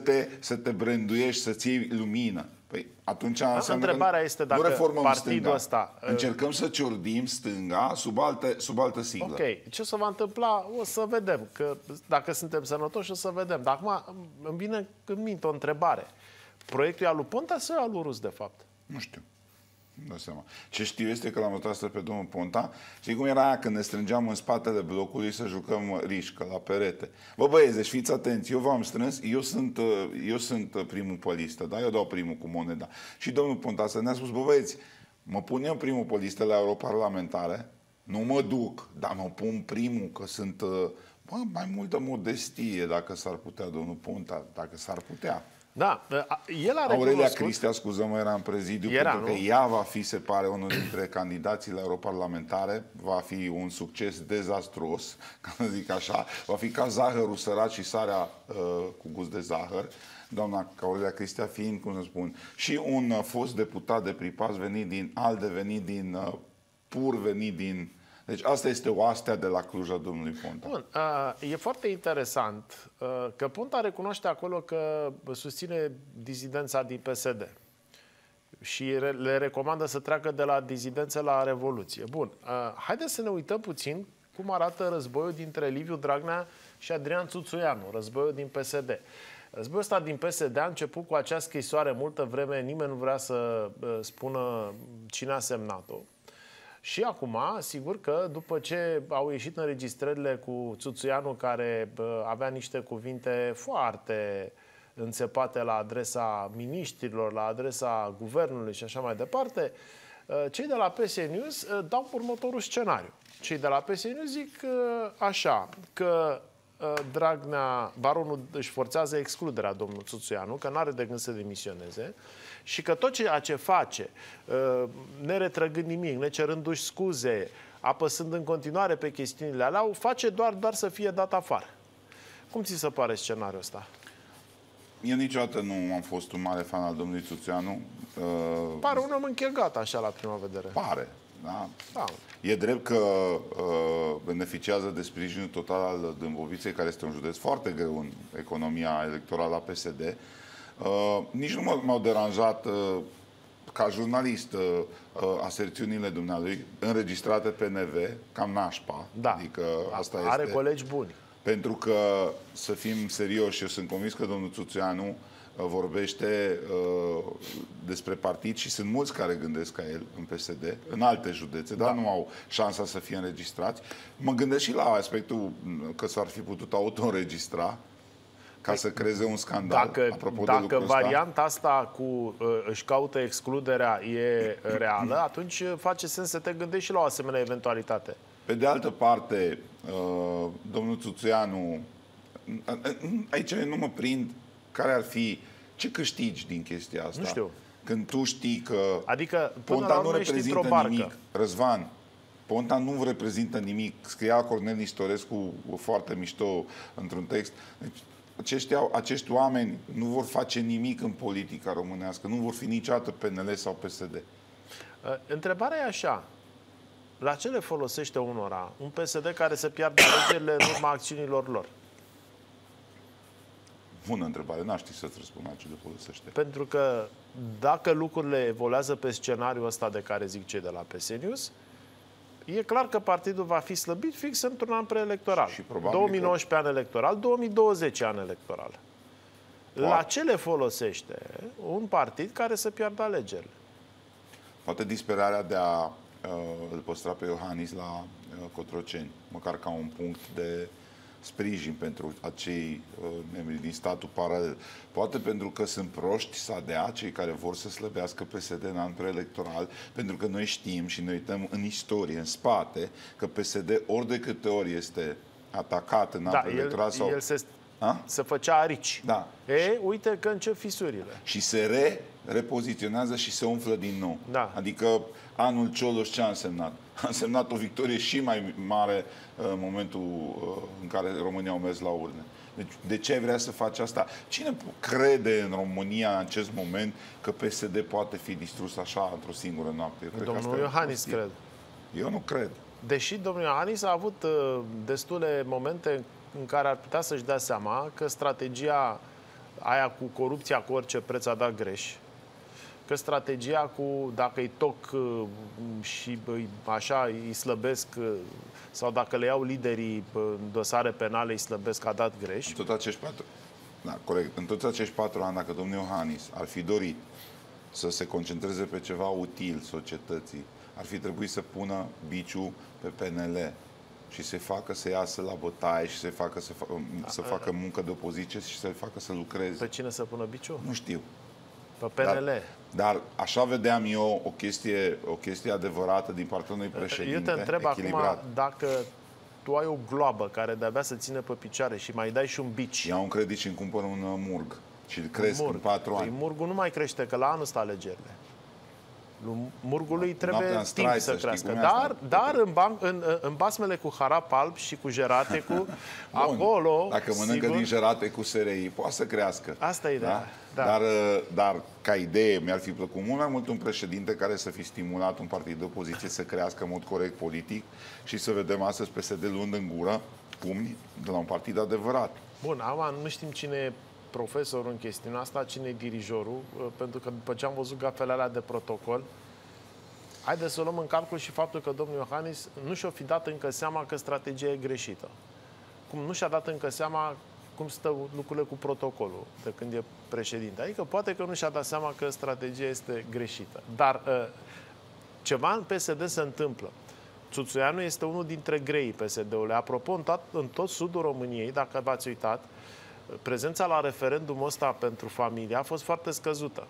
să te branduiești, să-ți iei lumină. Păi atunci întrebarea este dacă partidul ăsta... Încercăm să ciordim stânga sub altă siglă. Ok. Ce se va întâmpla? O să vedem. Că dacă suntem sănătoși, o să vedem. Dar acum îmi vine în minte o întrebare. Proiectul e al lui Ponta sau e al lui Rus, de fapt? Nu știu. Nu dau seama. Ce știu este că l-am votat pe domnul Ponta. Știi cum era aia când ne strângeam în spatele blocului să jucăm rișcă la perete? Bă, băieți, deci fiți atenți, eu v-am strâns, eu sunt primul pe listă, da? Eu dau primul cu moneda. Și domnul Ponta să ne-a spus, bă, băieți, mă pun eu primul pe listă la europarlamentare, nu mă duc, dar mă pun primul, că sunt mai multă modestie, dacă s-ar putea, domnul Ponta, dacă s-ar putea. Da, el a recunoscut... Aurelia Cristea, scuză-mă, era în prezidiu, pentru că ea va fi, se pare, unul dintre candidații la europarlamentare, va fi un succes dezastruos, ca să zic așa, va fi ca zahărul sărat și sarea cu gust de zahăr, doamna Aurelia Cristea fiind, cum să spun, și un fost deputat de Pripas venit din ALDE, venit din PUR, venit din... Deci asta este oastea de la Cluj a domnului Ponta. Bun, e foarte interesant că Ponta recunoaște acolo că susține dizidența din PSD și le recomandă să treacă de la dizidență la revoluție. Bun, haideți să ne uităm puțin cum arată războiul dintre Liviu Dragnea și Adrian Țuțuianu, războiul din PSD. Războiul ăsta din PSD a început cu acea scrisoare multă vreme, nimeni nu vrea să spună cine a semnat-o. Și acum, sigur că după ce au ieșit înregistrările cu Țuțuianu, care avea niște cuvinte foarte înțepate la adresa miniștrilor, la adresa guvernului și așa mai departe, cei de la PS News dau următorul scenariu. Cei de la PS News zic așa, că Dragnea, baronul își forțează excluderea domnului Țuțuianu, că nu are de gând să demisioneze, și că tot ceea ce face, neretrăgând nimic, necerându-și scuze, apăsând în continuare pe chestiunile alea, o face doar să fie dat afară. Cum ți se pare scenariul ăsta? Eu niciodată nu am fost un mare fan al domnului Țuțuianu. Pare un om închegat așa la prima vedere. Pare, da. Da. E drept că beneficiază de sprijinul total al Dâmboviței, care este un județ foarte greu în economia electorală a PSD. Nici nu m-au deranjat ca jurnalist aserțiunile dumnealui înregistrate pe NV, cam nașpa. Da. Adică asta are este... colegi buni. Pentru că, să fim serioși, eu sunt convins că domnul Țuțuianu vorbește despre partid și sunt mulți care gândesc ca el în PSD, în alte județe, dar nu au șansa să fie înregistrați. Mă gândesc și la aspectul că s-ar fi putut auto-înregistra ca să creeze un scandal. Dacă varianta asta cu își caută excluderea e reală, atunci face sens să te gândești și la o asemenea eventualitate. Pe de altă parte, domnul Țuțuianu, aici nu mă prind care ar fi, ce câștigi din chestia asta? Nu știu. Când tu știi că adică, Ponta nu reprezintă nimic. Răzvan, Ponta nu reprezintă nimic. Scria Cornel Nistorescu foarte mișto într-un text. Deci, acești oameni nu vor face nimic în politica românească. Nu vor fi niciodată PNL sau PSD. Întrebarea e așa. La ce le folosește unora un PSD care să piardă alegerile în urma acțiunilor lor? Bună întrebare, n-aș ști să-ți răspund la ce de folosește. Pentru că dacă lucrurile evoluează pe scenariul ăsta de care zic cei de la PS News, e clar că partidul va fi slăbit fix într-un an preelectoral. Și 2019 an electoral, 2020 an electoral. La ce le folosește un partid care să piardă alegerile? Poate disperarea de a îl păstra pe Iohannis la Cotroceni, măcar ca un punct de sprijin pentru acei membri din statul paralel. Poate pentru că sunt proști să dea cei care vor să slăbească PSD în an preelectoral, pentru că noi știm și ne uităm în istorie, în spate, că PSD ori de câte ori este atacat în an preelectoral sau... El se făcea arici. Da. Uite că încep fisurile. Și se repoziționează și se umflă din nou. Da. Adică anul Cioloș ce a însemnat? A însemnat o victorie și mai mare în momentul în care România au mers la urne. Deci, de ce vrea să faci asta? Cine crede în România în acest moment că PSD poate fi distrus așa într-o singură noapte? Domnul Iohannis, cred. Eu nu cred. Deși domnul Iohannis a avut destule momente în care ar putea să-și dea seama că strategia aia cu corupția cu orice preț a dat greș, că strategia cu dacă îi toc și așa îi slăbesc sau dacă le iau liderii în dosare penale îi slăbesc a dat greș. În toți acești 4 ani, dacă domnul Iohannis ar fi dorit să se concentreze pe ceva util societății, ar fi trebuit să pună biciul pe PNL și să facă să iasă la bătaie și să facă muncă de opoziție și să facă să lucreze. Pe cine să pună biciul? Nu știu. Pe PNL. Dar așa vedeam eu o chestie adevărată din partea unui președinte. Eu te întreb echilibrat. acum dacă tu ai o gloabă care de-abia să ține pe picioare și mai dai și un bici. Iau un credit și îmi cumpăr un murg și îl cresc în 4 ani. Murgul nu mai crește, că la anul stă alegerile. Murgului trebuie timp să crească. Dar în basmele cu harap alb și cu jerate, cu acolo... Dacă mănâncă din jerate cu SRI, poate să crească. Asta e ideea. Da? Dar ca idee, mi-ar fi plăcut mult mai mult un președinte care să fi stimulat un partid de opoziție să crească în mod corect politic și să vedem astăzi PSD luând în gură pumni de la un partid adevărat. Bun, acum nu știm cine e profesorul în chestiunea asta, cine e dirijorul, pentru că după ce am văzut gafele alea de protocol, haideți să luăm în calcul și faptul că domnul Iohannis nu și-a fi dat încă seama că strategia e greșită. Cum nu și-a dat încă seama cum stă lucrurile cu protocolul de când e președinte. Adică poate că nu și-a dat seama că strategia este greșită. Dar ceva în PSD se întâmplă. Țuțuianu este unul dintre greii PSD-ului. Apropo, în tot sudul României, dacă v-ați uitat, prezența la referendumul ăsta pentru familie a fost foarte scăzută.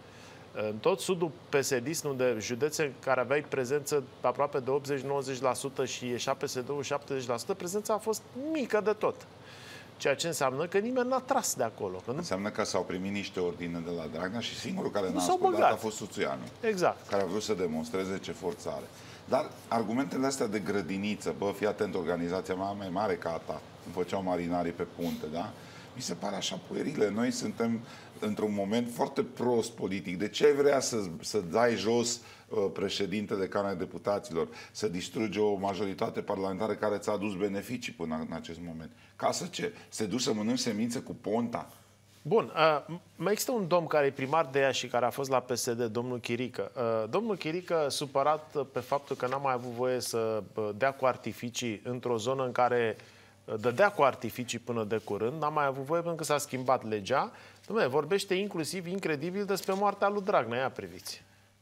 În tot sudul PSD-ist, unde județe în care aveai prezență aproape de 80-90% și ieșea PSD-ul 70%, prezența a fost mică de tot. Ceea ce înseamnă că nimeni n-a tras de acolo. Înseamnă că s-au primit niște ordine de la Dragnea și singurul care n-a ascultat a fost Țuțuianu. Exact. Care a vrut să demonstreze ce forță are. Dar argumentele astea de grădiniță, fii atent, organizația mea mai mare ca a ta, îmi făceau marinarii pe punte, da? Mi se pare așa puerile. Noi suntem într-un moment foarte prost politic. De ce vrea să dai jos președintele Camerei Deputaților, să distrugi o majoritate parlamentară care ți-a adus beneficii până în acest moment? Ca să ce? Să duci să mănânci semințe cu Ponta? Bun, mai există un domn care e primar de Iași și care a fost la PSD, domnul Chirică. Domnul Chirică, supărat pe faptul că n-a mai avut voie să dea cu artificii într-o zonă în care dădea cu artificii până de curând, n-a mai avut voie pentru că s-a schimbat legea. Dom'le, vorbește inclusiv, incredibil, despre moartea lui Dragnea. Ia priviți.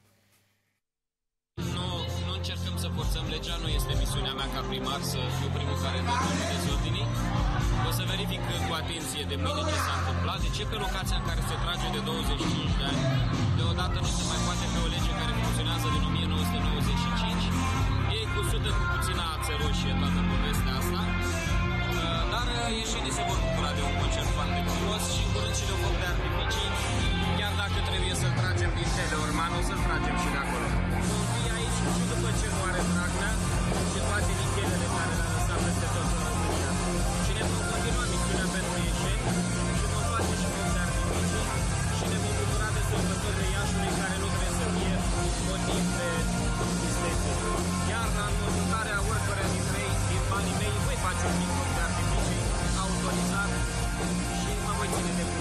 Nu încercăm să forțăm legea, nu este misiunea mea ca primar să fiu primul care dă dezordinii. O să verific cu atenție de mâine ce s-a întâmplat. De ce pe locația în care se trage de 25 de ani, deodată nu se mai poate pe o lege care funcționează din 1995? E cusută cu puțină ață roșie toată povestea asta. Dar ieșenii se vor bucura de un concert foarte frumos și curând și de foc de artificii. Chiar dacă trebuie să-l tragem din Teleorman, o să-l tragem și de acolo. Vom fi aici și după ce moare Dragnea și toate nichelele care le-a lăsat peste tot în România. Și ne vom continua misiunea pentru ieșeni și vom face și foc de artificii și ne vom bucura de sărbătorile Iașului, care nu trebuie să fie motiv de tristețe. Iar la înmormântarea oricărea dintre ei, din banii mei, voi face un mic foc de artificii autorizat și mă voi ține de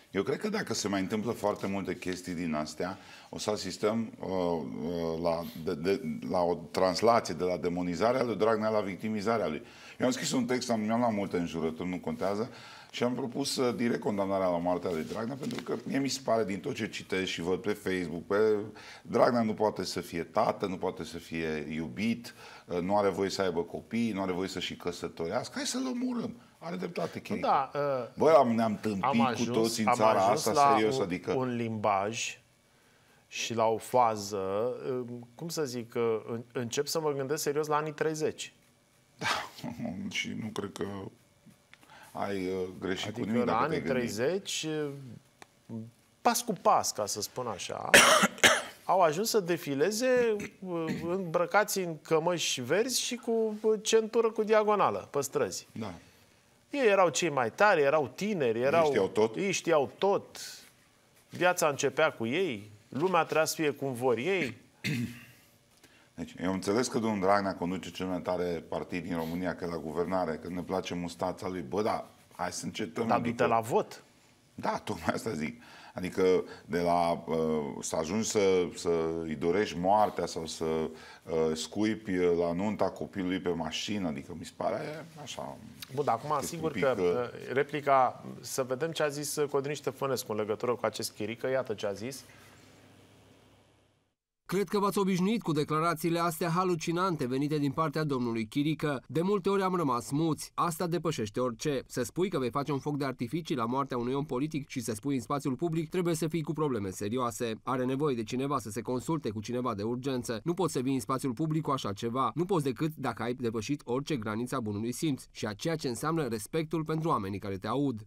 Eu cred că dacă se mai întâmplă foarte multe chestii din astea, o să asistăm la o translație de la demonizarea lui Dragnea la victimizarea lui. Eu am scris un text, mi-am luat multe înjurături, nu contează, și am propus direct condamnarea la moartea lui Dragnea, pentru că mie mi se pare din tot ce citesc și văd pe Facebook, Dragnea nu poate să fie tată, nu poate să fie iubit, nu are voie să aibă copii, nu are voie să și căsătorească. Hai să-l omorâm. Are dreptate, Chirică. Da, băi, ne-am tâmpit cu toți în țara asta, serios, adică... un limbaj și la o fază, cum să zic, încep să mă gândesc serios la anii 30. Da, și nu cred că ai greșit adică cu nimic. La anii 30, pas cu pas, ca să spun așa, au ajuns să defileze îmbrăcați în cămăși verzi și cu centură cu diagonală pe străzi. Da. Ei erau cei mai tari, erau tineri, ei știau tot. Viața începea cu ei, lumea trebuia să fie cum vor ei. Deci, eu înțeles că domnul Dragnea conduce cel mai tare partid din România, că la guvernare, că ne place mustața lui. Bă, da, hai să încetăm. Dar du-te la vot. Da, tocmai asta zic. Adică de la să ajungi să îi dorești moartea sau să scuipi la nunta copilului pe mașină, adică mi se pare așa... Bun, dar acum sigur că replica, să vedem ce a zis Codrin Ștefănescu în legătură cu acest Chirică, iată ce a zis. Cred că v-ați obișnuit cu declarațiile astea halucinante venite din partea domnului Chirică. De multe ori am rămas muți. Asta depășește orice. Să spui că vei face un foc de artificii la moartea unui om politic și să spui în spațiul public, trebuie să fii cu probleme serioase. Are nevoie de cineva să se consulte cu cineva de urgență. Nu poți să vii în spațiul public cu așa ceva. Nu poți decât dacă ai depășit orice graniță a bunului simț și a ceea ce înseamnă respectul pentru oamenii care te aud.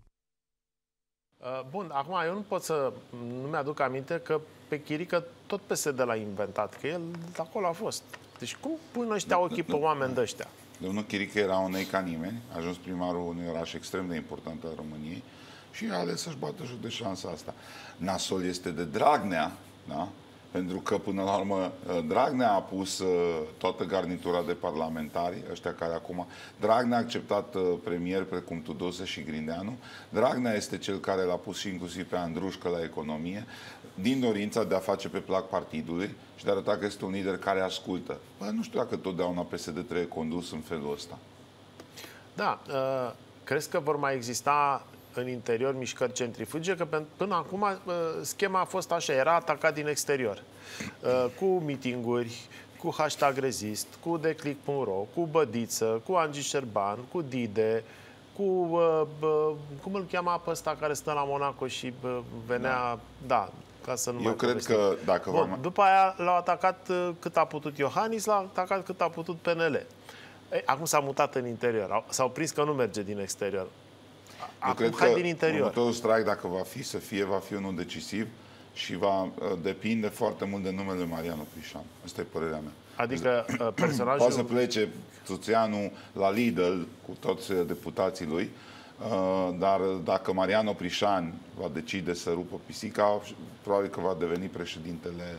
Bun, acum eu nu mi-aduc aminte că pe Chirică tot PSD l-a inventat, că el acolo a fost. Deci cum pun ăștia ochii pe oameni de ăștia? Domnul Chirică era un ei ca nimeni, a ajuns primarul unui oraș extrem de important al României și a ales să-și bată joc de șansa asta. Nasol este de Dragnea, da? Pentru că, până la urmă, Dragnea a pus toată garnitura de parlamentari, ăștia care acum... Dragnea a acceptat premieri precum Tudose și Grindeanu. Dragnea este cel care l-a pus și inclusiv pe Andrușcă la economie, din dorința de a face pe plac partidului și de a arăta că este un lider care ascultă. Bă, nu știu dacă totdeauna PSD trebuie condus în felul ăsta. Da, crezi că vor mai exista în interior mișcări centrifuge, că până acum schema a fost așa, era atacat din exterior. Cu mitinguri, cu hashtag rezist, cu declic.ro, cu Bădiță, cu Angi Șerban, cu Dide, cu, cum îl cheama pe ăsta care stă la Monaco și venea, da, ca să nu mai cred că dacă bun, după aia l-au atacat cât a putut Iohannis, l-a atacat cât a putut PNL. Acum s-a mutat în interior, s-au prins că nu merge din exterior. Eu cred că din interior. Următorul strike, dacă va fi unul decisiv și va depinde foarte mult de numele Mariano Prișan. Asta e părerea mea. Adică personajul... Poate să plece Tuțeanu la Lidl cu toți deputații lui, dar dacă Mariano Prișan va decide să rupă pisica, probabil că va deveni președintele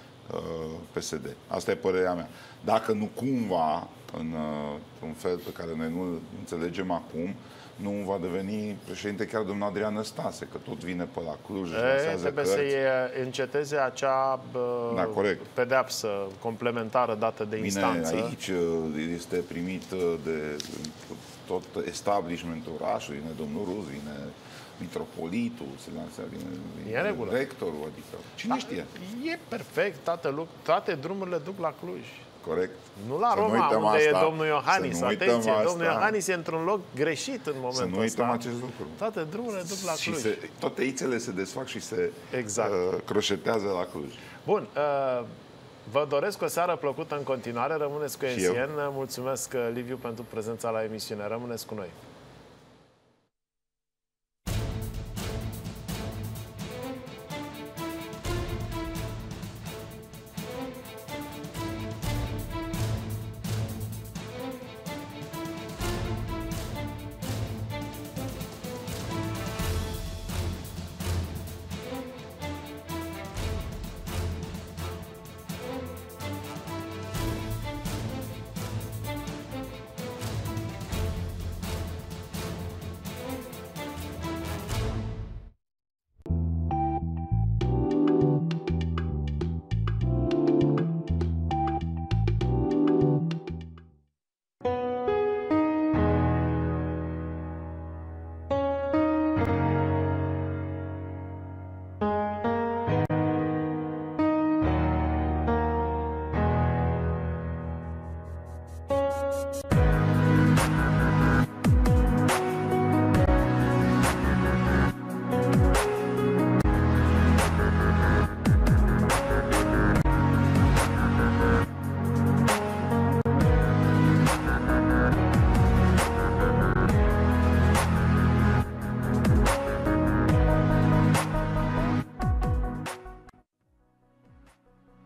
PSD. Asta e părerea mea. Dacă nu cumva, într-un fel pe care noi nu înțelegem acum, nu va deveni președinte chiar domnul Adrian Năstase, că tot vine pe la Cluj, trebuie să-i înceteze acea pedeapsă complementară dată de instanță. Vine aici, este primit de tot establishmentul orașului, vine domnul Rus, vine mitropolitul, vine rectorul, adică cine știe? E perfect, toate drumurile duc la Cluj. Corect. Nu la Roma, unde e domnul Iohannis. Atenție, domnul Iohannis e într-un loc greșit în momentul ăsta. Să nu uităm acest lucru. Toate drumurile duc la Cluj. Și toate ițele se desfac și se croșetează la Cluj. Bun. Vă doresc o seară plăcută în continuare. Rămâneți cu ESN. Mulțumesc, Liviu, pentru prezența la emisiune. Rămâneți cu noi.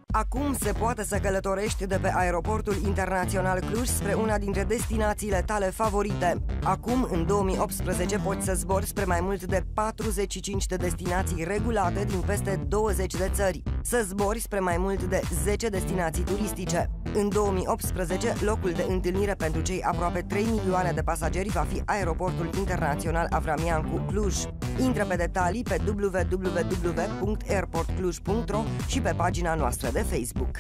Acum se poate să călătorești de pe aeroportul internațional Cluj spre una dintre destinațiile tale favorite. Acum, în 2018, poți să zbori spre mai mult de 45 de destinații regulate din peste 20 de țări. Să zbori spre mai mult de 10 destinații turistice. În 2018, locul de întâlnire pentru cei aproape 3 milioane de pasageri va fi aeroportul internațional Avramian Cluj. Intră pe detalii pe www.airportcluj.ro și pe pagina noastră de Facebook.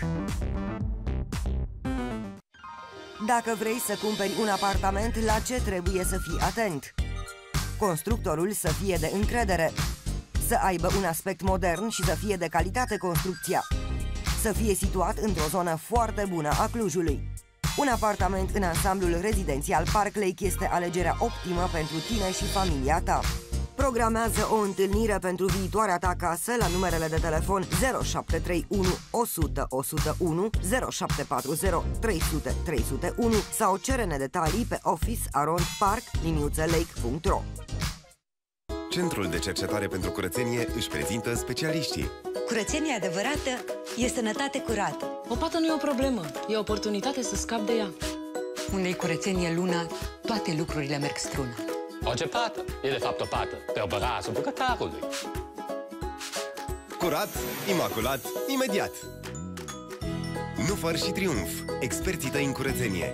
Dacă vrei să cumperi un apartament, la ce trebuie să fii atent? Constructorul să fie de încredere, să aibă un aspect modern și să fie de calitate construcția, să fie situat într-o zonă foarte bună a Clujului. Un apartament în ansamblul rezidențial Park Lake este alegerea optimă pentru tine și familia ta. Programează o întâlnire pentru viitoarea ta casă la numerele de telefon 0731 100 101, 0740 300 301 sau cere-ne detalii pe office@park-lake.ro. Centrul de cercetare pentru curățenie își prezintă specialiștii. Curățenie adevărată e sănătate curată. O pată nu e o problemă, e o oportunitate să scapi de ea. Unde-i curățenie lună, toate lucrurile merg strună. Orice pată e de fapt o pată pe obărasul bucătarului. Curat, imaculat, imediat. Nufăr și Triumf, experții tăi în curățenie.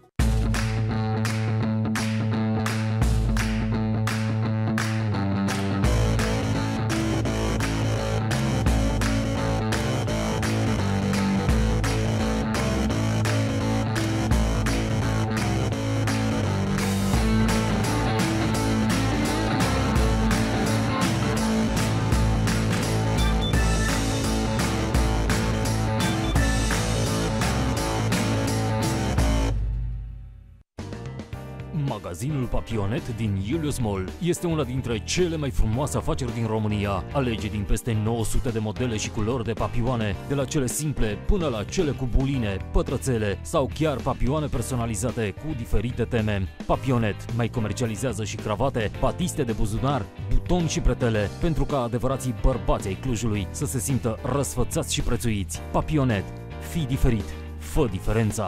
Magazinul Papionet din Julius Mall este una dintre cele mai frumoase afaceri din România. Alege din peste 900 de modele și culori de papioane, de la cele simple până la cele cu buline, pătrățele sau chiar papioane personalizate cu diferite teme. Papionet mai comercializează și cravate, batiste de buzunar, butoni și bretele, pentru ca adevărații bărbați ai Clujului să se simtă răsfățați și prețuiți. Papionet. Fii diferit. Fă diferența.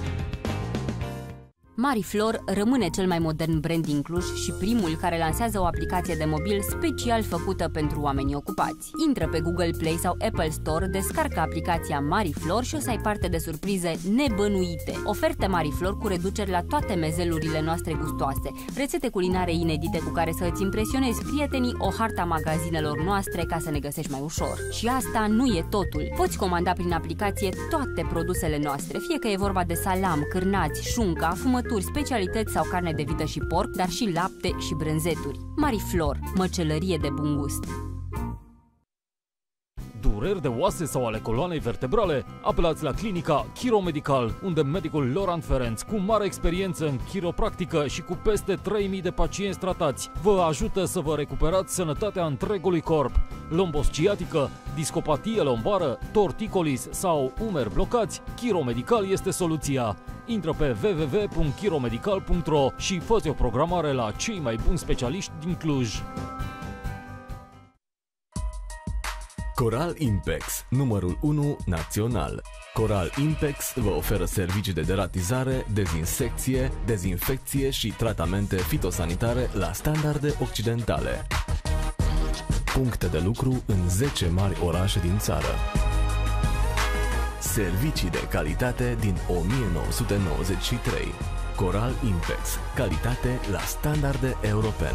Mariflor rămâne cel mai modern brand din Cluj și primul care lansează o aplicație de mobil special făcută pentru oamenii ocupați. Intră pe Google Play sau Apple Store, descarcă aplicația Mariflor și o să ai parte de surprize nebănuite. Oferte Mariflor cu reduceri la toate mezelurile noastre gustoase, rețete culinare inedite cu care să îți impresionezi prietenii, o harta magazinelor noastre ca să ne găsești mai ușor. Și asta nu e totul. Poți comanda prin aplicație toate produsele noastre, fie că e vorba de salam, cârnați, șunca, afumături, specialități sau carne de vită și porc, dar și lapte și brânzeturi. Mariflor, măcelărie de bun gust. Dureri de oase sau ale coloanei vertebrale? Apelați la clinica Chiromedical, unde medicul Laurent Ferenc, cu mare experiență în chiropractică și cu peste 3000 de pacienți tratați, vă ajută să vă recuperați sănătatea întregului corp. Lombosciatică, discopatie lombară, torticolis sau umeri blocați, Chiromedical este soluția. Intră pe www.chiromedical.ro și fă-ți o programare la cei mai buni specialiști din Cluj. Coral Impex, numărul 1 național. Coral Impex vă oferă servicii de deratizare, dezinsecție, dezinfecție și tratamente fitosanitare la standarde occidentale. Puncte de lucru în 10 mari orașe din țară. Servicii de calitate din 1993. Coral Impex, calitate la standarde europene.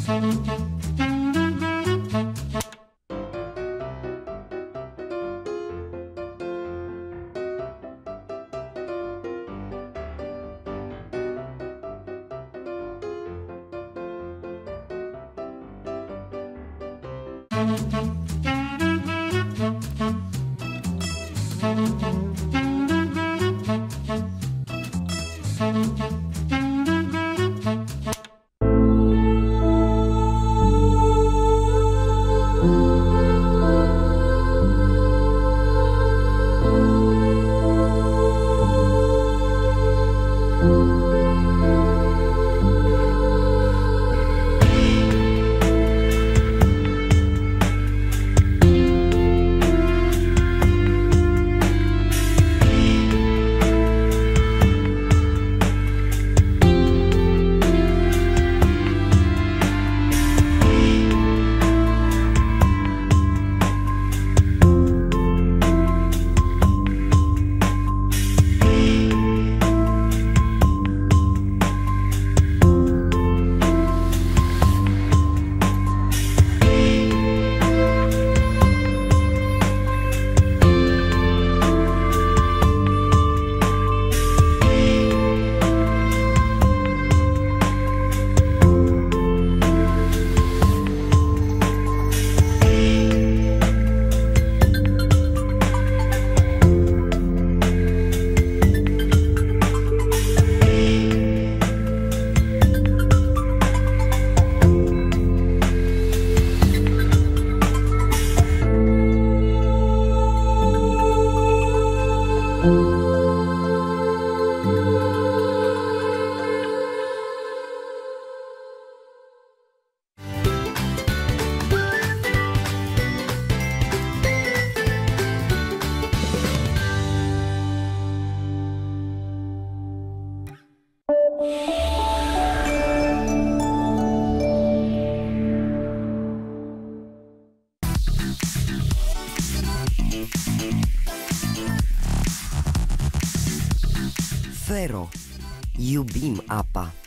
Fero. Iubim apa.